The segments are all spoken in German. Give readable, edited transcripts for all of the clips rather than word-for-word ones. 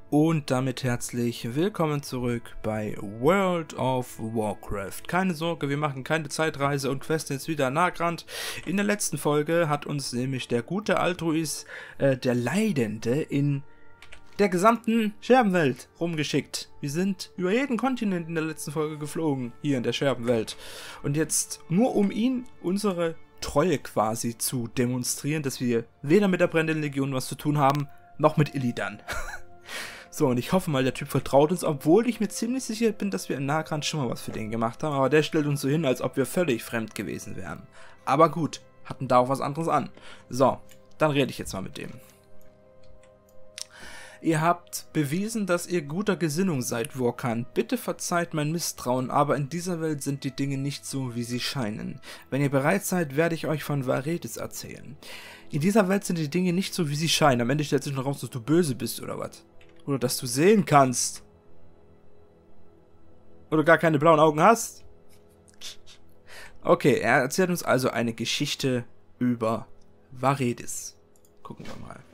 Und damit herzlich willkommen zurück bei World of Warcraft. Keine Sorge, wir machen keine Zeitreise und questen jetzt wieder Nagrand. In der letzten Folge hat uns nämlich der gute Altruis, der Leidende, in der gesamten Scherbenwelt rumgeschickt. Wir sind über jeden Kontinent in der letzten Folge geflogen, hier in der Scherbenwelt. Und jetzt, nur um ihn unsere Treue quasi zu demonstrieren, dass wir weder mit der Brennenden Legion was zu tun haben, noch mit Illidan. So, und ich hoffe mal, der Typ vertraut uns, obwohl ich mir ziemlich sicher bin, dass wir in Nagrand schon mal was für den gemacht haben. Aber der stellt uns so hin, als ob wir völlig fremd gewesen wären. Aber gut, hatten da auch was anderes an. So, dann rede ich jetzt mal mit dem. Ihr habt bewiesen, dass ihr guter Gesinnung seid, Vorkan. Bitte verzeiht mein Misstrauen, aber in dieser Welt sind die Dinge nicht so, wie sie scheinen. Wenn ihr bereit seid, werde ich euch von Varedes erzählen. In dieser Welt sind die Dinge nicht so, wie sie scheinen. Am Ende stellt sich noch raus, dass du böse bist, oder was? Oder dass du sehen kannst. Oder gar keine blauen Augen hast. Okay, er erzählt uns also eine Geschichte über Varedes. Gucken wir mal.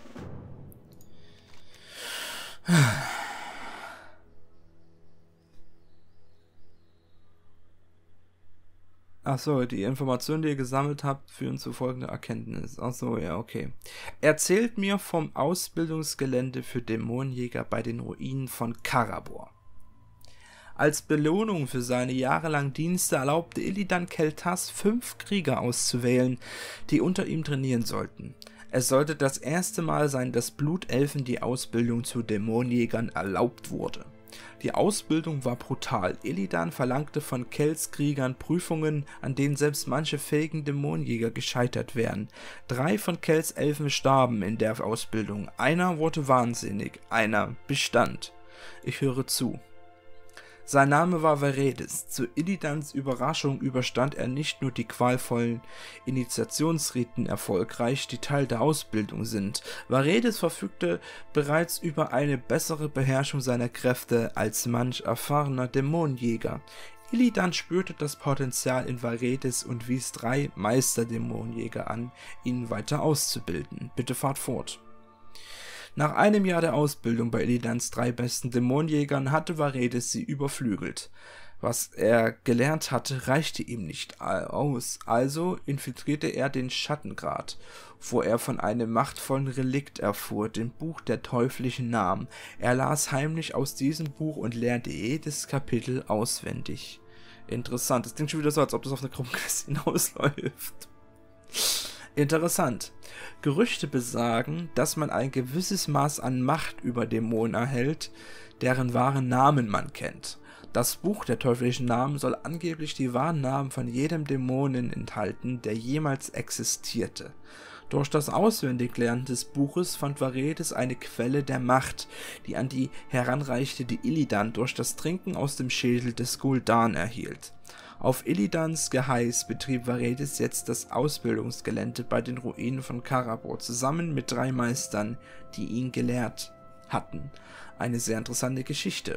Achso, die Informationen, die ihr gesammelt habt, führen zu folgender Erkenntnis. Achso, ja, okay. Erzählt mir vom Ausbildungsgelände für Dämonenjäger bei den Ruinen von Karabor. Als Belohnung für seine jahrelangen Dienste erlaubte Illidan Kel'Thas 5 Krieger auszuwählen, die unter ihm trainieren sollten. Es sollte das erste Mal sein, dass Blutelfen die Ausbildung zu Dämonenjägern erlaubt wurde. Die Ausbildung war brutal. Illidan verlangte von Kells Kriegern Prüfungen, an denen selbst manche fähigen Dämonenjäger gescheitert wären. 3 von Kells Elfen starben in der Ausbildung. Einer wurde wahnsinnig, einer bestand. Ich höre zu. Sein Name war Varedes. Zu Illidans Überraschung überstand er nicht nur die qualvollen Initiationsriten erfolgreich, die Teil der Ausbildung sind. Varedes verfügte bereits über eine bessere Beherrschung seiner Kräfte als manch erfahrener Dämonenjäger. Illidan spürte das Potenzial in Varedes und wies 3 Meisterdämonenjäger an, ihn weiter auszubilden. Bitte fahrt fort. Nach einem Jahr der Ausbildung bei Illidans 3 besten Dämonenjägern hatte Varedes sie überflügelt. Was er gelernt hatte, reichte ihm nicht aus, also infiltrierte er den Schattengrat, wo er von einem machtvollen Relikt erfuhr, dem Buch der teuflischen Namen. Er las heimlich aus diesem Buch und lernte jedes Kapitel auswendig. Interessant, das klingt schon wieder so, als ob das auf eine Gruppenquest hinausläuft. Interessant. Gerüchte besagen, dass man ein gewisses Maß an Macht über Dämonen erhält, deren wahren Namen man kennt. Das Buch der teuflischen Namen soll angeblich die wahren Namen von jedem Dämonen enthalten, der jemals existierte. Durch das Auswendiglernen des Buches fand Varedes eine Quelle der Macht, die an die heranreichte, die Illidan durch das Trinken aus dem Schädel des Gul'dan erhielt. Auf Illidans Geheiß betrieb Varedes jetzt das Ausbildungsgelände bei den Ruinen von Karabor zusammen mit 3 Meistern, die ihn gelehrt hatten. Eine sehr interessante Geschichte.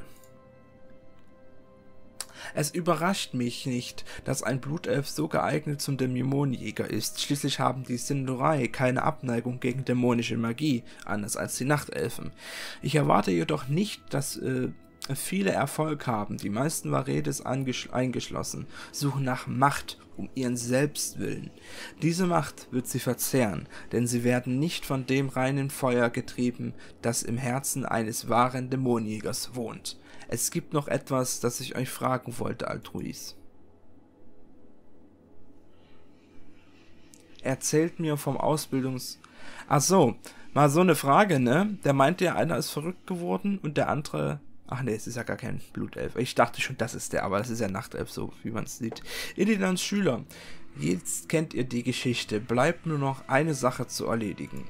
Es überrascht mich nicht, dass ein Blutelf so geeignet zum Dämonenjäger ist. Schließlich haben die Sin'dorei keine Abneigung gegen dämonische Magie, anders als die Nachtelfen. Ich erwarte jedoch nicht, dass viele Erfolg haben. Die meisten Varedes eingeschlossen suchen nach Macht um ihren Selbstwillen. Diese Macht wird sie verzehren, denn sie werden nicht von dem reinen Feuer getrieben, das im Herzen eines wahren Dämonenjägers wohnt. Es gibt noch etwas, das ich euch fragen wollte, Altruis. Erzählt mir vom Ach so, mal so eine Frage, ne? Der meinte ja, einer ist verrückt geworden und der andere... Ach nee, es ist ja gar kein Blutelf. Ich dachte schon, das ist der, aber das ist ja Nachtelf, so wie man es sieht. Illidans Schüler, jetzt kennt ihr die Geschichte. Bleibt nur noch eine Sache zu erledigen.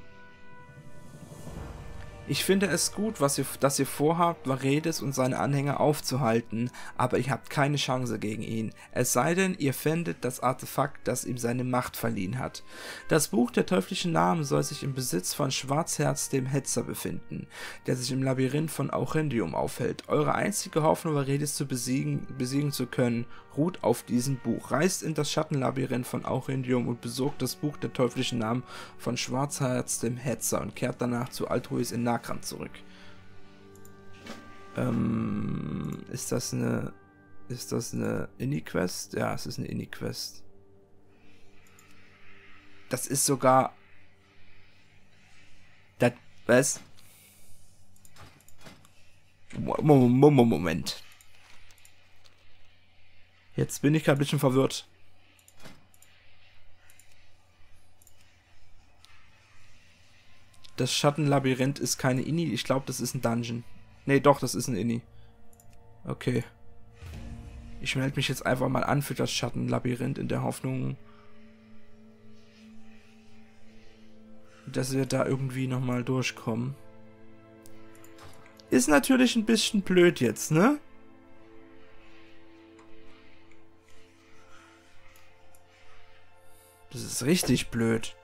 Ich finde es gut, dass ihr vorhabt, Varedes und seine Anhänger aufzuhalten, aber ihr habt keine Chance gegen ihn. Es sei denn, ihr findet das Artefakt, das ihm seine Macht verliehen hat. Das Buch der teuflischen Namen soll sich im Besitz von Schwarzherz dem Hetzer befinden, der sich im Labyrinth von Auchendium aufhält. Eure einzige Hoffnung, Varedes zu besiegen zu können, ruht auf diesem Buch. Reist in das Schattenlabyrinth von Auchendium und besorgt das Buch der teuflischen Namen von Schwarzherz dem Hetzer und kehrt danach zu Altruis in Nagrand zurück. Ist das eine Inni-Quest? Ja, es ist eine Inni-Quest. Das ist sogar... Das... Was? Moment. Jetzt bin ich gerade ein bisschen verwirrt. Das Schattenlabyrinth ist keine Inni. Ich glaube, das ist ein Dungeon. Nee, doch, das ist ein Inni. Okay. Ich melde mich jetzt einfach mal an für das Schattenlabyrinth in der Hoffnung, dass wir da irgendwie nochmal durchkommen. Ist natürlich ein bisschen blöd jetzt, ne? Das ist richtig blöd.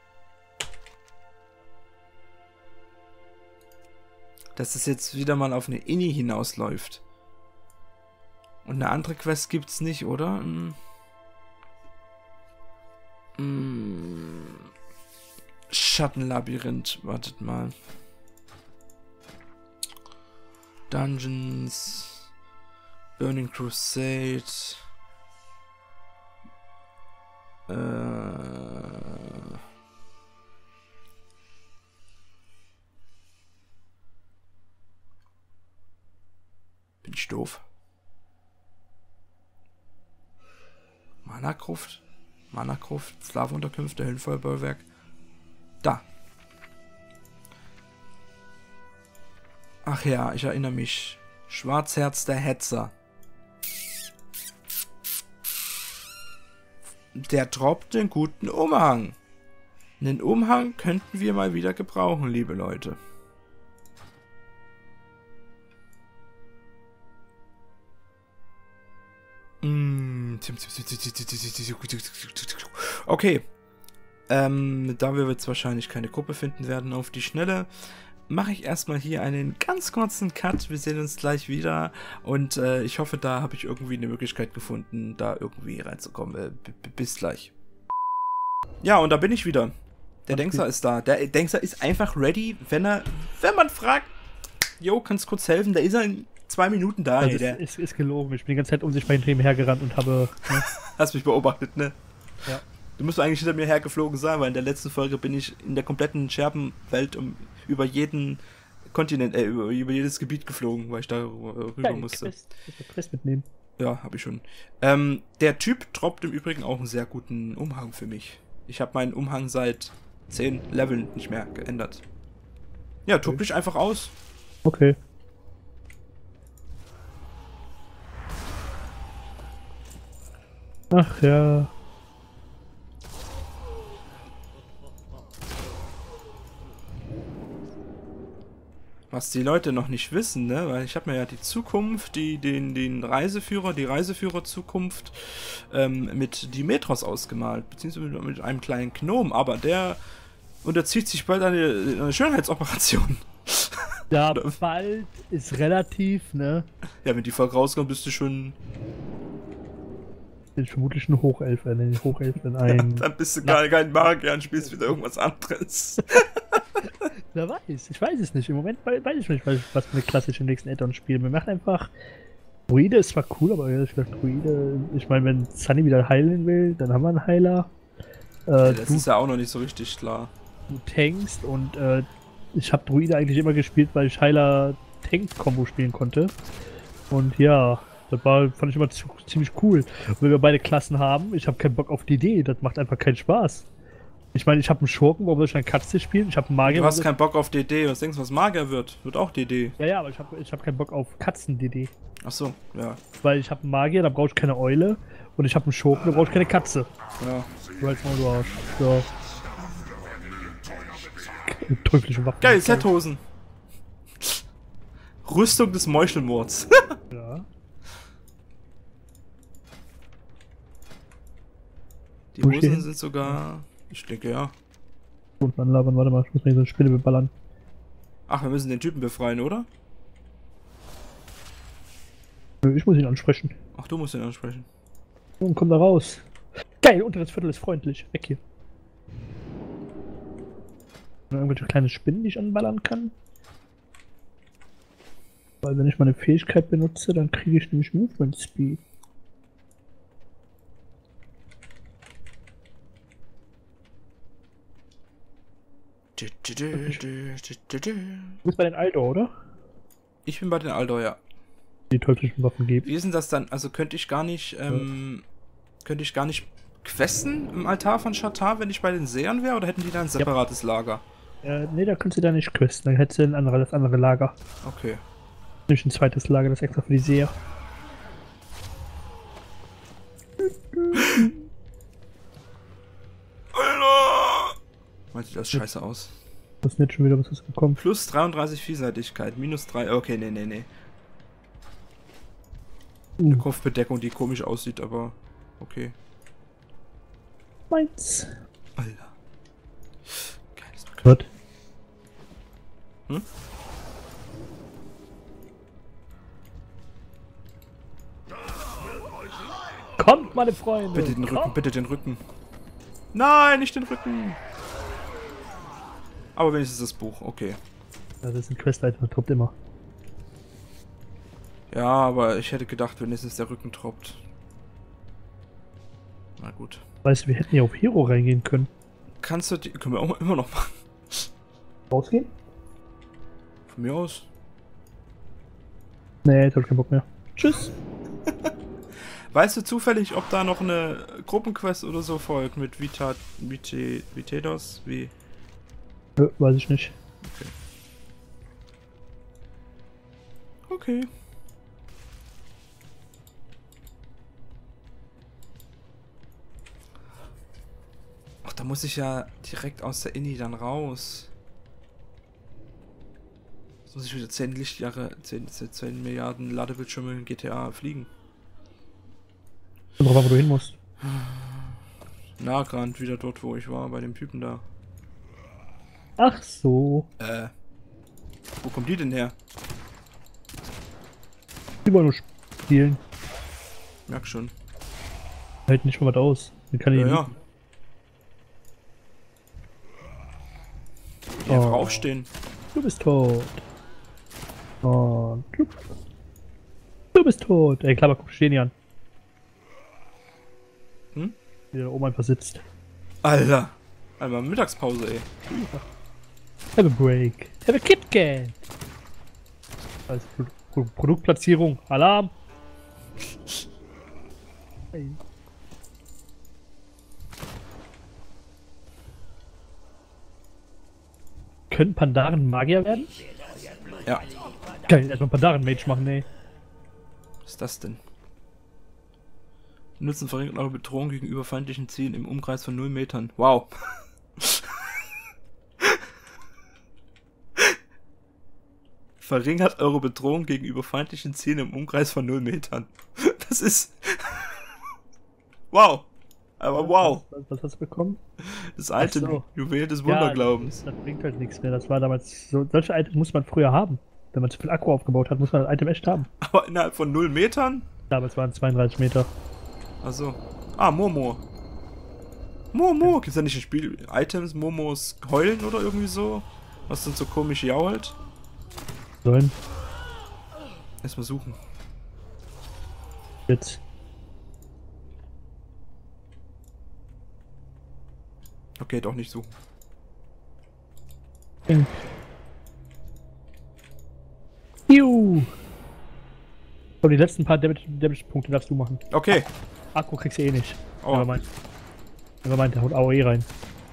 Dass es jetzt wieder mal auf eine Inni hinausläuft. Und eine andere Quest gibt's nicht, oder? Schattenlabyrinth, wartet mal. Dungeons. Burning Crusade. Bin ich doof. Mana-Gruft, Sklavenunterkünfte, Höllenfeuerbollwerk. Da. Ach ja, ich erinnere mich. Schwarzherz der Hetzer. Der droppt den guten Umhang. Den Umhang könnten wir mal wieder gebrauchen, liebe Leute. Okay. Da wir jetzt wahrscheinlich keine Gruppe finden werden auf die Schnelle, mache ich erstmal hier einen ganz kurzen Cut. Wir sehen uns gleich wieder und ich hoffe, da habe ich irgendwie eine Möglichkeit gefunden, da irgendwie reinzukommen. Bis gleich. Ja, und da bin ich wieder. Der Denkser ist da. Der Denkser ist einfach ready, wenn man fragt, jo, kannst kurz helfen, da ist er in 2 Minuten da. Also ist gelogen. Ich bin die ganze Zeit um sich bei den Themen hergerannt und habe... Ne? Hast mich beobachtet, ne? Ja. Du musst eigentlich hinter mir hergeflogen sein, weil in der letzten Folge bin ich in der kompletten Scherbenwelt über jeden Kontinent, über jedes Gebiet geflogen, weil ich da rüber musste. Quest mitnehmen. Ja, habe ich schon. Der Typ droppt im Übrigen auch einen sehr guten Umhang für mich. Ich habe meinen Umhang seit 10 Leveln nicht mehr geändert. Ja, tob dich einfach aus. Okay. Ach ja. Was die Leute noch nicht wissen, ne, weil ich habe mir ja die Zukunft, die Reiseführer-Zukunft mit Dimetros ausgemalt, beziehungsweise mit einem kleinen Gnom, aber der unterzieht sich bald eine Schönheitsoperation. Ja, bald ist relativ, ne? Ja, wenn die Folge rauskommt, bist du schon... Bin ich vermutlich ein Hochelf, ein ja, dann bist du gar kein Magier und spielst wieder irgendwas anderes. Wer weiß, ich weiß es nicht. Im Moment weiß ich nicht, was für eine klassische nächsten Add-on spielen. Wir machen einfach. Druide ist zwar cool, aber ehrlich gesagt, Druide. Ich meine, wenn Sunny wieder heilen will, dann haben wir einen Heiler. Das ist ja auch noch nicht so richtig klar. Du tankst und ich habe Druide eigentlich immer gespielt, weil ich Heiler-Tank-Kombo spielen konnte. Und ja, das fand ich immer ziemlich cool. Und wenn wir beide Klassen haben, ich habe keinen Bock auf DD, das macht einfach keinen Spaß. Ich meine, ich habe einen Schurken, warum soll ich eine Katze spielen? Ich habe einen Magier. Du hast keinen Bock auf DD, was denkst du, was Magier wird? Wird auch DD. Ja, aber ich hab keinen Bock auf Katzen-DD. Ach so, ja. Weil ich habe einen Magier, da brauche ich keine Eule. Und ich habe einen Schurken, da brauche ich keine Katze. Ja. Du hältst mal, du Arsch. Ja. Teuflische Waffen. Geil, Sethosen. Rüstung des Meuchelmords. Ja. Die Hosen sind sogar... Ich denke, ja. Und anlabern, warte mal, ich muss mir so eine Spinne beballern. Ach, wir müssen den Typen befreien, oder? Ich muss ihn ansprechen. Ach, du musst ihn ansprechen. Und komm da raus. Geil, unteres Viertel ist freundlich. Weg hier. Irgendwelche kleine Spinnen, die ich anballern kann? Weil wenn ich meine Fähigkeit benutze, dann kriege ich nämlich Movement Speed. Du bist bei den Aldor, oder? Ich bin bei den Aldor, ja. Die teuflischen Waffen geben. Wie ist denn das dann? Also könnte ich gar nicht, questen im Altar von Shatar, wenn ich bei den Sehern wäre, oder hätten die da ein separates Lager? Nee, da könntest du da nicht questen, dann hättest du das andere Lager. Okay. Nicht ein zweites Lager, das extra für die Seher. Alter! Meint sieht das scheiße aus. Das ist nicht schon wieder was gekommen. Plus 33 Vielseitigkeit, minus 3. Okay, nee. Eine Kopfbedeckung, die komisch aussieht, aber okay. Meins. Alter. Geiles Gott. Hm? Kommt, meine Freunde! Bitte den Rücken, bitte den Rücken. Nein, nicht den Rücken. Aber wenigstens das Buch, okay. Ja, das ist ein Questleiter, der troppt immer. Ja, aber ich hätte gedacht, wenigstens der Rücken troppt. Na gut. Weißt du, wir hätten ja auf Hero reingehen können. Kannst du die... Können wir auch immer noch machen. Rausgehen? Von mir aus. Nee, jetzt hab ich keinen Bock mehr. Tschüss! Weißt du zufällig, ob da noch eine Gruppenquest oder so folgt mit Vitedos? Wie? Nö, weiß ich nicht. Okay. Ach, da muss ich ja direkt aus der Inni dann raus. Jetzt muss ich wieder 10 Lichtjahre, 10 Milliarden Ladebildschirme in GTA fliegen. Kommt drauf an, wo du hin musst. Nagrand, wieder dort, wo ich war, bei dem Typen da. Ach so. Wo kommt die denn her? Die wollen nur spielen. Merk schon. Hält nicht mal was aus. Die kann ich Ja. Die einfach aufstehen. Du bist tot. Und du bist tot. Ey, Klapper, guck, stehen hier an. Hm? Wie der da oben einfach sitzt. Alter. Einmal Mittagspause, ey. Have a break. Have a KitKat. Also Produktplatzierung. Alarm. Hey. Können Pandaren Magier werden? Ja. Geil, erstmal Pandaren-Mage machen, ey. Was ist das denn? Nutzen verringert eure Bedrohung gegenüber feindlichen Zielen im Umkreis von 0 Metern. Wow. Verringert eure Bedrohung gegenüber feindlichen Zielen im Umkreis von 0 Metern. Das ist... Wow. Aber wow. Was hast du bekommen? Das alte So. Juwel des Wunderglaubens. Das bringt halt nichts mehr. Das war damals so. Solche Items muss man früher haben. Wenn man zu viel Akku aufgebaut hat, muss man das Item echt haben. Aber innerhalb von 0 Metern? Damals waren es 32 Meter. Achso. Ah, Momo. Momo. Gibt's da nicht ein Spiel? Items, Momos heulen oder irgendwie so? Was sind so komisch jault? Sollen. Erstmal suchen. Jetzt. Okay, doch nicht suchen. Juhu. So, die letzten paar Damage-Punkte darfst du machen. Okay. Akku kriegst du eh nicht. Oh. Aber meint, der haut AOE rein.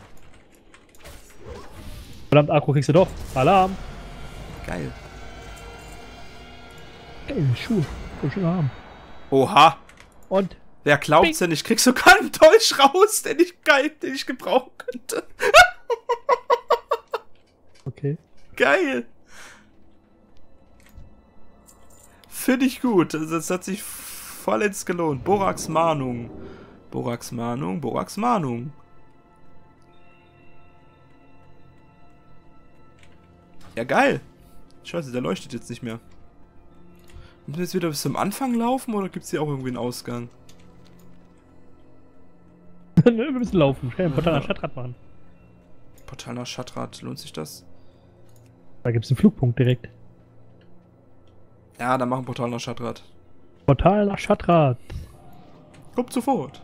Verdammt, Akku kriegst du doch. Alarm. Geil. Geile Schuhe. Voll schön haben. Oha. Und Wer glaubt's denn? Ich krieg sogar einen Dolch raus, den ich gebrauchen könnte. okay. Geil. Finde ich gut. Das hat sich vollends gelohnt. Borax Mahnung. Borax Mahnung, Borax Mahnung. Ja, geil. Scheiße, der leuchtet jetzt nicht mehr. Müssen wir jetzt wieder bis zum Anfang laufen oder gibt's hier auch irgendwie einen Ausgang? Nö, wir müssen laufen. Ich kann ein Portal nach Stadtrat machen. Portal nach Stadtrat, lohnt sich das? Da gibt's einen Flugpunkt direkt. Ja, dann machen Portal nach Shattrath. Portal nach Shattrath. Kommt sofort.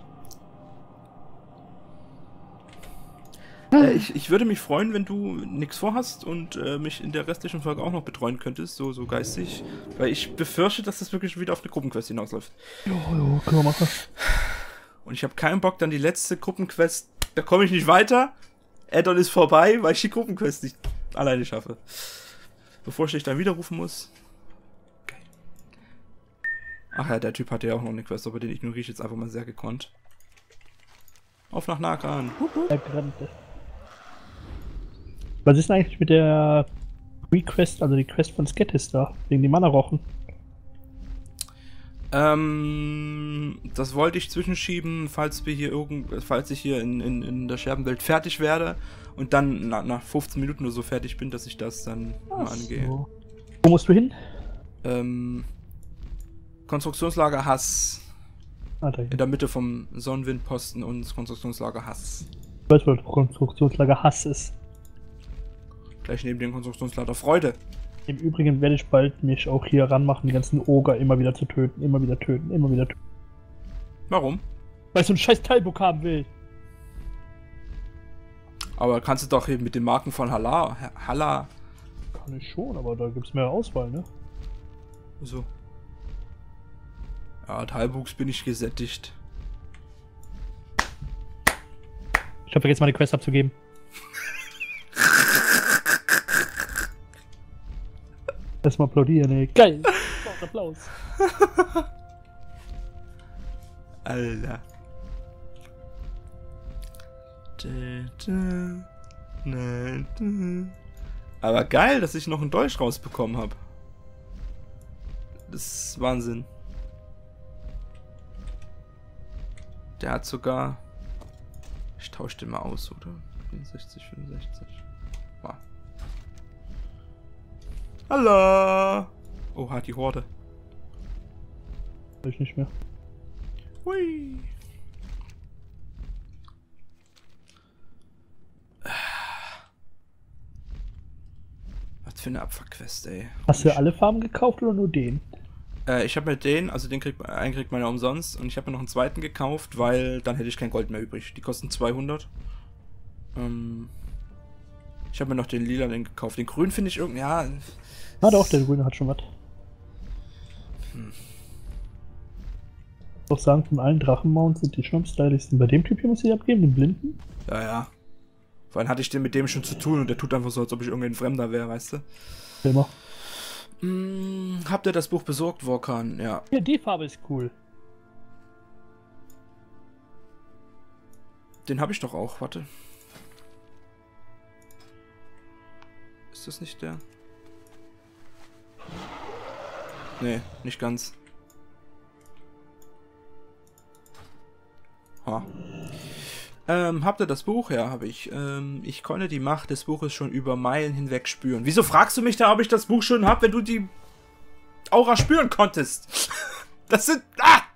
Ich würde mich freuen, wenn du nichts vorhast und mich in der restlichen Folge auch noch betreuen könntest, so geistig. Weil ich befürchte, dass das wirklich wieder auf eine Gruppenquest hinausläuft. Jo, können wir machen. Und ich habe keinen Bock, dann die letzte Gruppenquest, da komme ich nicht weiter. Addon ist vorbei, weil ich die Gruppenquest nicht alleine schaffe. Bevor ich dich dann widerrufen muss. Okay. Ach ja, der Typ hatte ja auch noch eine Quest, aber den ignoriere ich jetzt einfach mal sehr gekonnt. Auf nach Nakan. Was ist denn eigentlich mit der Request, also die Quest von Skettis da, wegen den Mana-Rochen? Das wollte ich zwischenschieben, falls ich hier in der Scherbenwelt fertig werde und dann nach 15 Minuten oder so fertig bin, dass ich das dann mal angehe. So. Wo musst du hin? Konstruktionslager Hass. Da In der Mitte vom Sonnenwindposten und Konstruktionslager Hass. Ich weiß, wo das Konstruktionslager Hass ist. Gleich neben dem Konstruktionslager Freude. Im Übrigen werde ich bald mich auch hier ranmachen, die ganzen Oger immer wieder zu töten, immer wieder töten, immer wieder töten. Warum? Weil ich so einen scheiß Teilbook haben will. Aber kannst du doch eben mit den Marken von Halla. Kann ich schon, aber da gibt es mehr Auswahl, ne? So. Ja, Teilbooks bin ich gesättigt. Ich habe vergessen, meine Quest abzugeben. Erstmal applaudieren, ey. Geil! Applaus. Alter. Aber geil, dass ich noch ein Dolch rausbekommen habe. Das ist Wahnsinn. Der hat sogar... Ich tausche den mal aus, oder? 64, 65. Wow. Hallo! Oh, hat die Horde. Weiß ich nicht mehr. Hui! Was für eine Abfuck-Quest, ey. Hast du alle Farben gekauft oder nur den? Ich habe mir den, also einen kriegt man ja umsonst und ich habe mir noch einen zweiten gekauft, weil dann hätte ich kein Gold mehr übrig. Die kosten 200. Ich habe mir noch den lila gekauft. Den grünen finde ich irgendwie, ja... Ah doch, der grüne hat schon was. Ich muss auch sagen, von allen Drachenmounts sind die schon am stylischsten. Bei dem Typ hier muss ich abgeben, den Blinden? Ja, ja. Vor allem hatte ich mit dem schon zu tun und der tut einfach so, als ob ich irgendein Fremder wäre, weißt du? Immer. Habt ihr das Buch besorgt, Vorkan? Ja. Ja, die Farbe ist cool. Den habe ich doch auch, warte. Ist das nicht der? Nee, nicht ganz. Ha. Habt ihr das Buch? Ja, habe ich. Ich konnte die Macht des Buches schon über Meilen hinweg spüren. Wieso fragst du mich da, ob ich das Buch schon habe, wenn du die Aura spüren konntest? Das sind...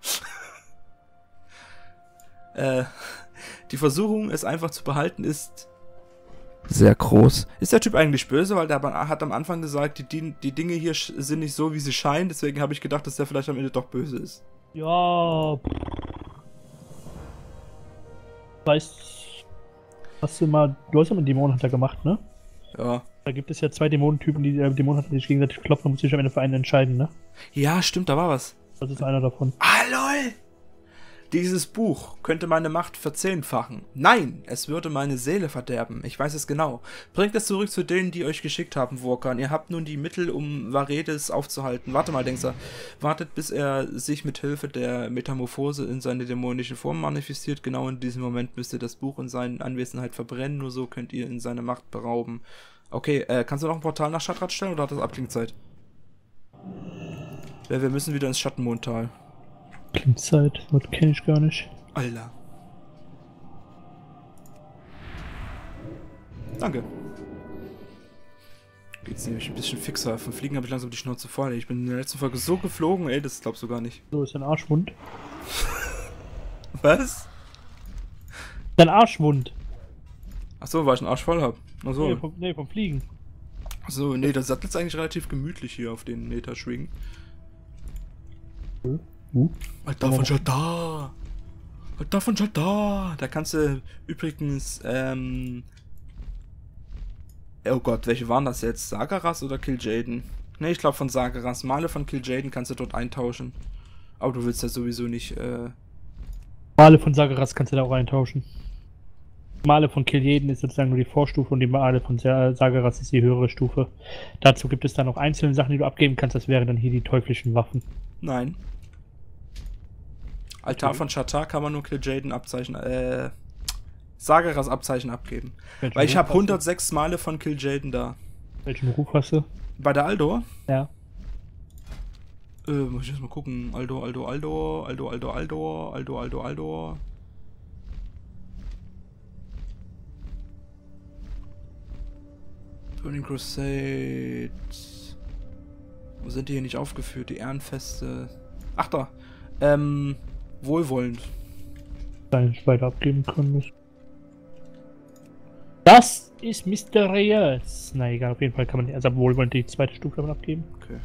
die Versuchung, es einfach zu behalten, ist sehr groß. Ist der Typ eigentlich böse? Weil der hat am Anfang gesagt, die Dinge hier sind nicht so, wie sie scheinen. Deswegen habe ich gedacht, dass der vielleicht am Ende doch böse ist. Ja... Weißt, hast du mal, du hast ja mal einen Dämonenhunter gemacht, ne? Ja. Da gibt es ja zwei Dämonentypen, die Dämonenhunter sich gegenseitig klopfen, dann muss ich am Ende für einen entscheiden, ne? Ja, stimmt, da war was. Das ist einer davon. Ah, lol! Dieses Buch könnte meine Macht verzehnfachen. Nein, es würde meine Seele verderben. Ich weiß es genau. Bringt es zurück zu denen, die euch geschickt haben, Vorkan. Ihr habt nun die Mittel, um Varedes aufzuhalten. Warte mal, denkst du. Wartet, bis er sich mit Hilfe der Metamorphose in seine dämonische Form manifestiert. Genau in diesem Moment müsst ihr das Buch in seiner Anwesenheit verbrennen. Nur so könnt ihr ihn seine Macht berauben. Okay, kannst du noch ein Portal nach Shattrath stellen oder hat das Abklingzeit? Ja, wir müssen wieder ins Schattenmondtal. Klingzeit, das kenne ich gar nicht. Alter. Danke. Geht's nämlich ein bisschen fixer. Vom Fliegen habe ich langsam die Schnauze voll. Ich bin in der letzten Folge so geflogen, ey, das glaubst du gar nicht. So, ist dein Arschwund. Was? Dein Arschwund. Achso, weil ich einen Arsch voll hab. Achso. Nee, vom Fliegen. Achso, nee, der Sattel ist eigentlich relativ gemütlich hier auf den Neta-Schwingen. Alter von Jadar! Alter von Jadar! Da kannst du übrigens, oh Gott, welche waren das jetzt? Sagaras oder Kil'jaeden? Ne, ich glaube von Sagaras. Male von Kil'jaeden kannst du dort eintauschen. Aber du willst ja sowieso nicht, Male von Sagaras kannst du da auch eintauschen. Male von Kil'jaeden ist sozusagen nur die Vorstufe und die Male von Sagaras ist die höhere Stufe. Dazu gibt es dann noch einzelne Sachen, die du abgeben kannst. Das wären dann hier die teuflischen Waffen. Nein. Altar von Jadar kann man nur Kil'jaeden Abzeichen, Sagaras Abzeichen abgeben. Weil ich habe 106 Male von Kil'jaeden da. Welchen Ruf hast du? Bei der Aldor? Ja. Muss ich erst mal gucken. Aldor. Burning Crusade. Wo sind die hier nicht aufgeführt? Die Ehrenfeste. Ach da. Wohlwollend. Deinen weiter abgeben können. Das ist mysteriös. Na egal, auf jeden Fall kann man, also wohlwollend die zweite Stufe davon abgeben. Okay.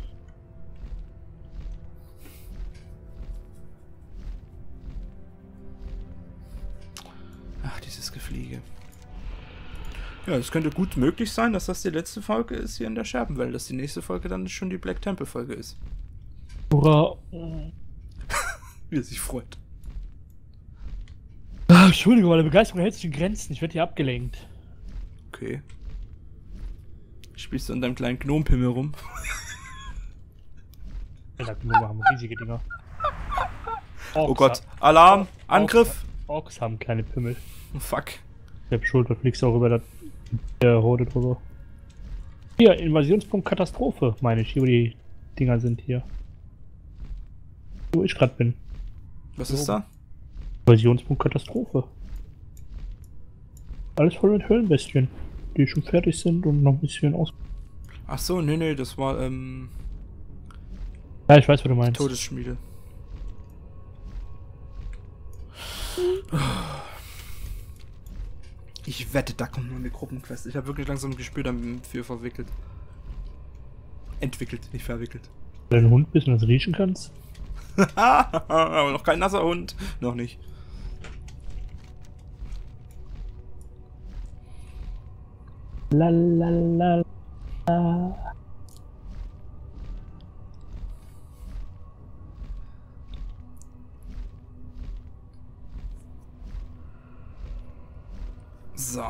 Ach, dieses Gefliege. Ja, es könnte gut möglich sein, dass das die letzte Folge ist hier in der Scherbenwelt, dass die nächste Folge dann schon die Black Temple Folge ist. Hurra. Wie er sich freut. Ach, Entschuldigung, meine Begeisterung hält sich in Grenzen. Ich werde hier abgelenkt. Okay. Spielst du an deinem kleinen Gnompimmel rum? Ja, wir haben riesige Dinger. Orks Oh Gott, Alarm, Angriff! Orks haben kleine Pimmel. Oh, fuck. Ich hab Schuld, du fliegst auch über der Horde drüber. Hier, Invasionspunkt Katastrophe, meine ich, hier wo die Dinger sind hier. Wo ich gerade bin. Was ist da? Invasionspunkt Katastrophe. Alles voll mit Höllenbestien, die schon fertig sind und noch ein bisschen aus. Ach so, nee, das war, Ja, ich weiß, was du meinst. Todesschmiede. Ich wette, da kommt nur eine Gruppenquest. Ich habe wirklich langsam ein Gespür dafür verwickelt. Entwickelt, nicht verwickelt. Wenn du ein Hund bist und das riechen kannst? Aber noch kein nasser Hund. Noch nicht. Lalalala. So.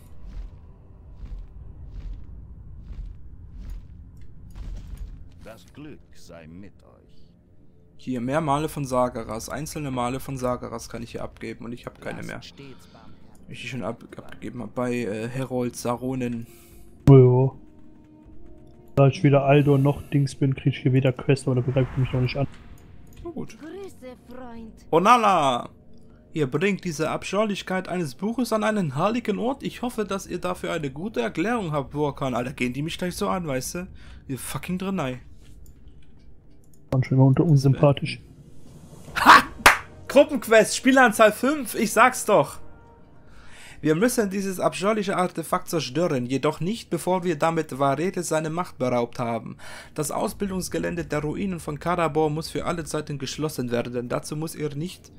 Das Glück sei mit euch. Hier, mehr Male von Sagaras. Einzelne Male von Sagaras kann ich hier abgeben und ich habe keine mehr. Wie ich die schon abgegeben habe bei Herold Saronen. Jo. Da ich weder Aldor noch Dings bin, krieg ich hier weder Quest, aber da greift mich noch nicht an. Na gut. Grüße, Freund. Onala! Ihr bringt diese Abscheulichkeit eines Buches an einen heiligen Ort. Ich hoffe, dass ihr dafür eine gute Erklärung habt, Burkan. Alter, gehen die mich gleich so an, weißt du? Ihr fucking Drenei. Waren schon immer unter unsympathisch. Ha! Gruppenquest, Spielanzahl 5, ich sag's doch. Wir müssen dieses abscheuliche Artefakt zerstören, jedoch nicht, bevor wir damit Varete seine Macht beraubt haben. Das Ausbildungsgelände der Ruinen von Karabor muss für alle Zeiten geschlossen werden. Dazu müsst ihr nicht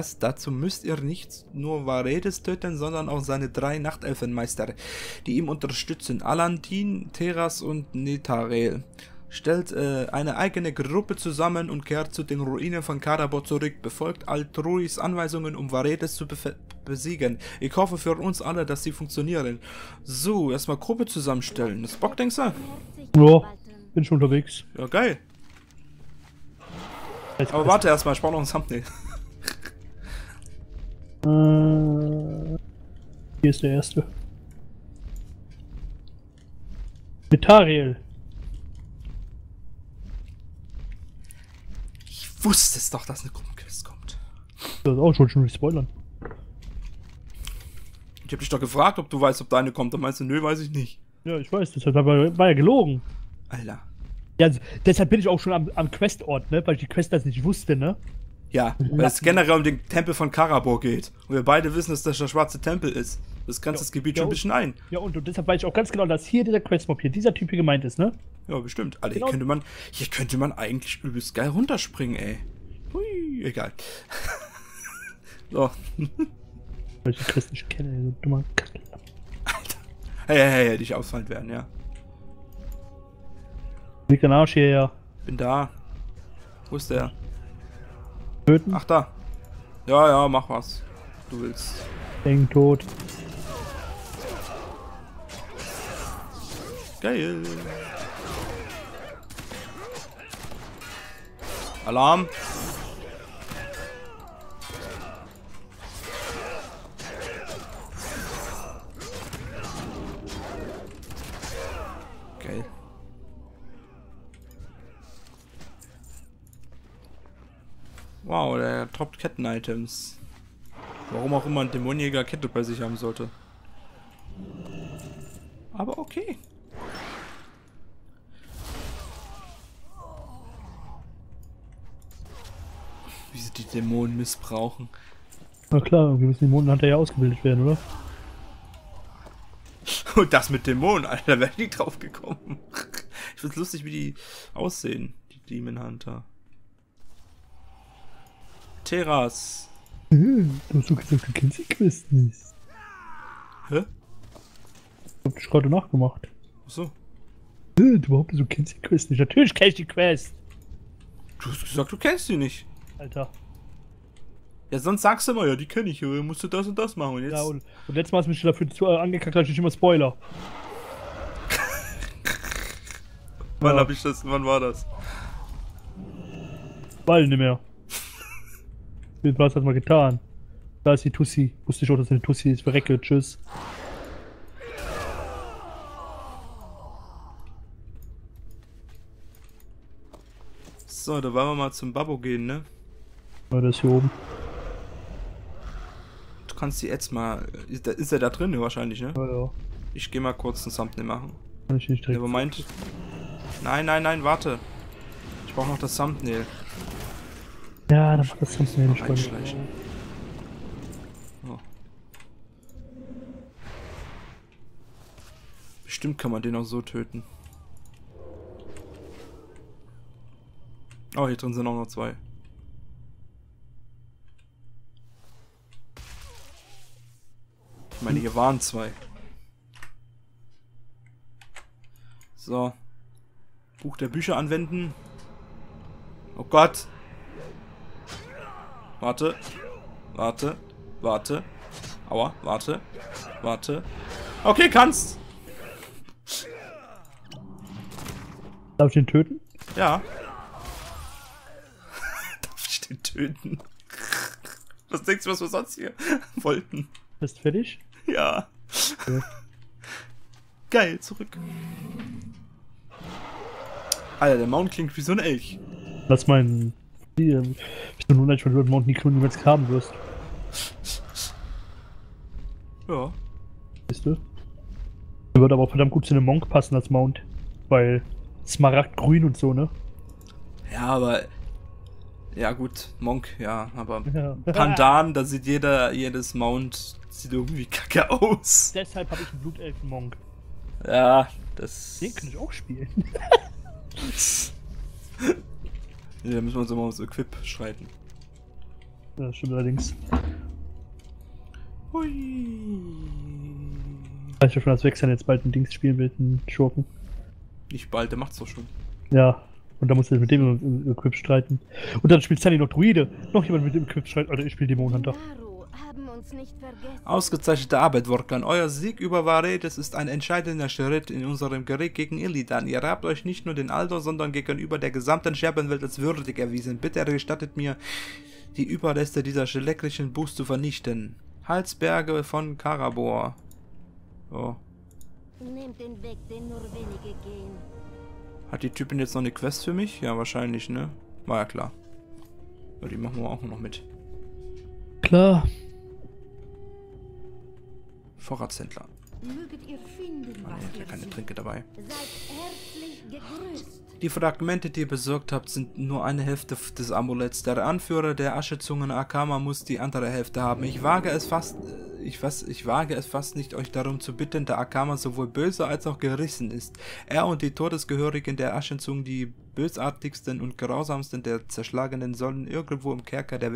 nur Varetes töten, sondern auch seine 3 Nachtelfenmeister, die ihm unterstützen, Alantin, Teras und Netarel. Stellt eine eigene Gruppe zusammen und kehrt zu den Ruinen von Karabor zurück. Befolgt Altruis Anweisungen, um Varetes zu besiegen. Ich hoffe für uns alle, dass sie funktionieren. So, erstmal Gruppe zusammenstellen. Das Bock, denkst du? Ja, bin schon unterwegs. Ja, geil. Aber warte erstmal, ich brauche noch ein Thumbnail. Hier ist der erste. Metariel. Ich wusste es doch, dass eine Gruppenquest kommt. Das ist auch schon spoilern. Ich hab dich doch gefragt, ob du weißt, ob deine kommt. Dann meinst du, nö, weiß ich nicht. Ja, ich weiß, deshalb war ja gelogen. Alter. Ja, deshalb bin ich auch schon am Questort, ne? Weil ich die Quest das nicht wusste, ne? Ja, weil es generell um den Tempel von Karabor geht. Und wir beide wissen, dass das der schwarze Tempel ist. Das grenzt das Gebiet schon ein bisschen ein. Ja, und deshalb weiß ich auch ganz genau, dass hier dieser Questmob hier, dieser Typ hier gemeint ist, ne? Ja, bestimmt. Alter, Genau. hier könnte man eigentlich übelst geil runterspringen, ey. Egal. So. Weil ich die Quest nicht kenne, so dummer Kacke. Hey, hätte ich ausfallend werden, ja. Liegt dein Arsch hierher. Bin da. Wo ist der? Töten? Ach, da. Ja, mach was. Du willst. Eng tot. Geil. Alarm. Geil. Wow, der droppt Ketten-Items. Warum auch immer ein Dämonenjäger Kette bei sich haben sollte. Aber okay. Wie sie die Dämonen missbrauchen. Na klar, wir müssen die Mondenhunter ja ausgebildet werden, oder? Und das mit Dämonen, Alter, da wäre ich nicht drauf gekommen. Ich find's lustig, wie die aussehen, die Demon Hunter. Terras. Du hast doch gesagt, du kennst die Quest nicht. Hä? Ich hab dich gerade nachgemacht. Achso. Du behauptest, du kennst die Quest nicht. Natürlich kenn ich die Quest. Du hast gesagt, du kennst die nicht. Alter. Ja, sonst sagst du immer, ja, die kenne ich, musst du das und das machen. Und jetzt... Ja, und letztes Mal hast du mich dafür angekackt, dass ich nicht immer Spoiler. Wann Ja. hab ich das? Wann war das? Weil nicht mehr. Was hat man getan? Da ist die Tussi. Wusste ich auch, dass eine Tussi ist. Verrecke. Tschüss. So, da wollen wir mal zum Babbo gehen, ne? Ja, das ist hier oben. Du kannst die jetzt mal... Ist er da drin wahrscheinlich, ne? Ja. Ich gehe mal kurz ein Thumbnail machen. Kann ich nicht direkt. Aber meint... Nein, warte. Ich brauche noch das Thumbnail. Ja, dann macht das sonst nicht. Einschleichen. Oh. Bestimmt kann man den auch so töten. Oh, hier drin sind auch noch zwei. Ich meine, hier waren zwei. So. Buch der Bücher anwenden. Oh Gott. Warte. Aua, warte. Okay, kannst. Darf ich den töten? Ja. Darf ich den töten? Was denkst du, was wir sonst hier wollten? Bist du fertig? Ja. Ja. Geil, zurück. Alter, der Mount klingt wie so ein Elch. Lass meinen. Ich bin nur leicht, weil du den Mount niemals haben wirst. Ja. Weißt du? Der würde aber auch verdammt gut zu einem Monk passen als Mount. Weil Smaragdgrün und so, ne? Ja, aber... Ja gut, Monk, ja, aber... Ja. Pandan, da sieht jedes Mount sieht irgendwie kacke aus. Deshalb habe ich einen Blutelfen-Monk. Ja, das... Den kann ich auch spielen. Ja, da müssen wir uns immer ums Equip streiten. Ja, stimmt allerdings. Hui. Ich ja schon als Wechsel jetzt bald ein Dings spielen will, einen Schurken. Nicht bald, der macht's doch schon. Ja. Und da musst du mit dem im Equip streiten. Und dann spielt Sunny noch Druide. Noch jemand mit dem Equip streiten. Alter, ich spiele Dämonenhunter. Haben uns nicht vergessen. Ausgezeichnete Arbeit, Workan. Euer Sieg über Varedes ist ein entscheidender Schritt in unserem Krieg gegen Illidan. Ihr habt euch nicht nur den Aldor, sondern gegenüber der gesamten Scherbenwelt als würdig erwiesen. Bitte gestattet mir, die Überreste dieser schrecklichen Buß zu vernichten. Halsberge von Karabor. Oh. Nehmt den Weg, den nur wenige gehen. Hat die Typin jetzt noch eine Quest für mich? Ja, wahrscheinlich, ne? War ja klar. Ja, die machen wir auch noch mit. Klar. Vorratshändler. Möget ihr finden, Oh, was ich habe ihr keine sucht. Tränke dabei. Seid herzlich gegrüßt. Die Fragmente, die ihr besorgt habt, sind nur eine Hälfte des Amuletts. Der Anführer der Aschezungen Akama muss die andere Hälfte haben. Ich wage es fast nicht, euch darum zu bitten, da Akama sowohl böse als auch gerissen ist. Er und die Todesgehörigen der Aschezungen, die bösartigsten und grausamsten der Zerschlagenen, sollen irgendwo im Kerker des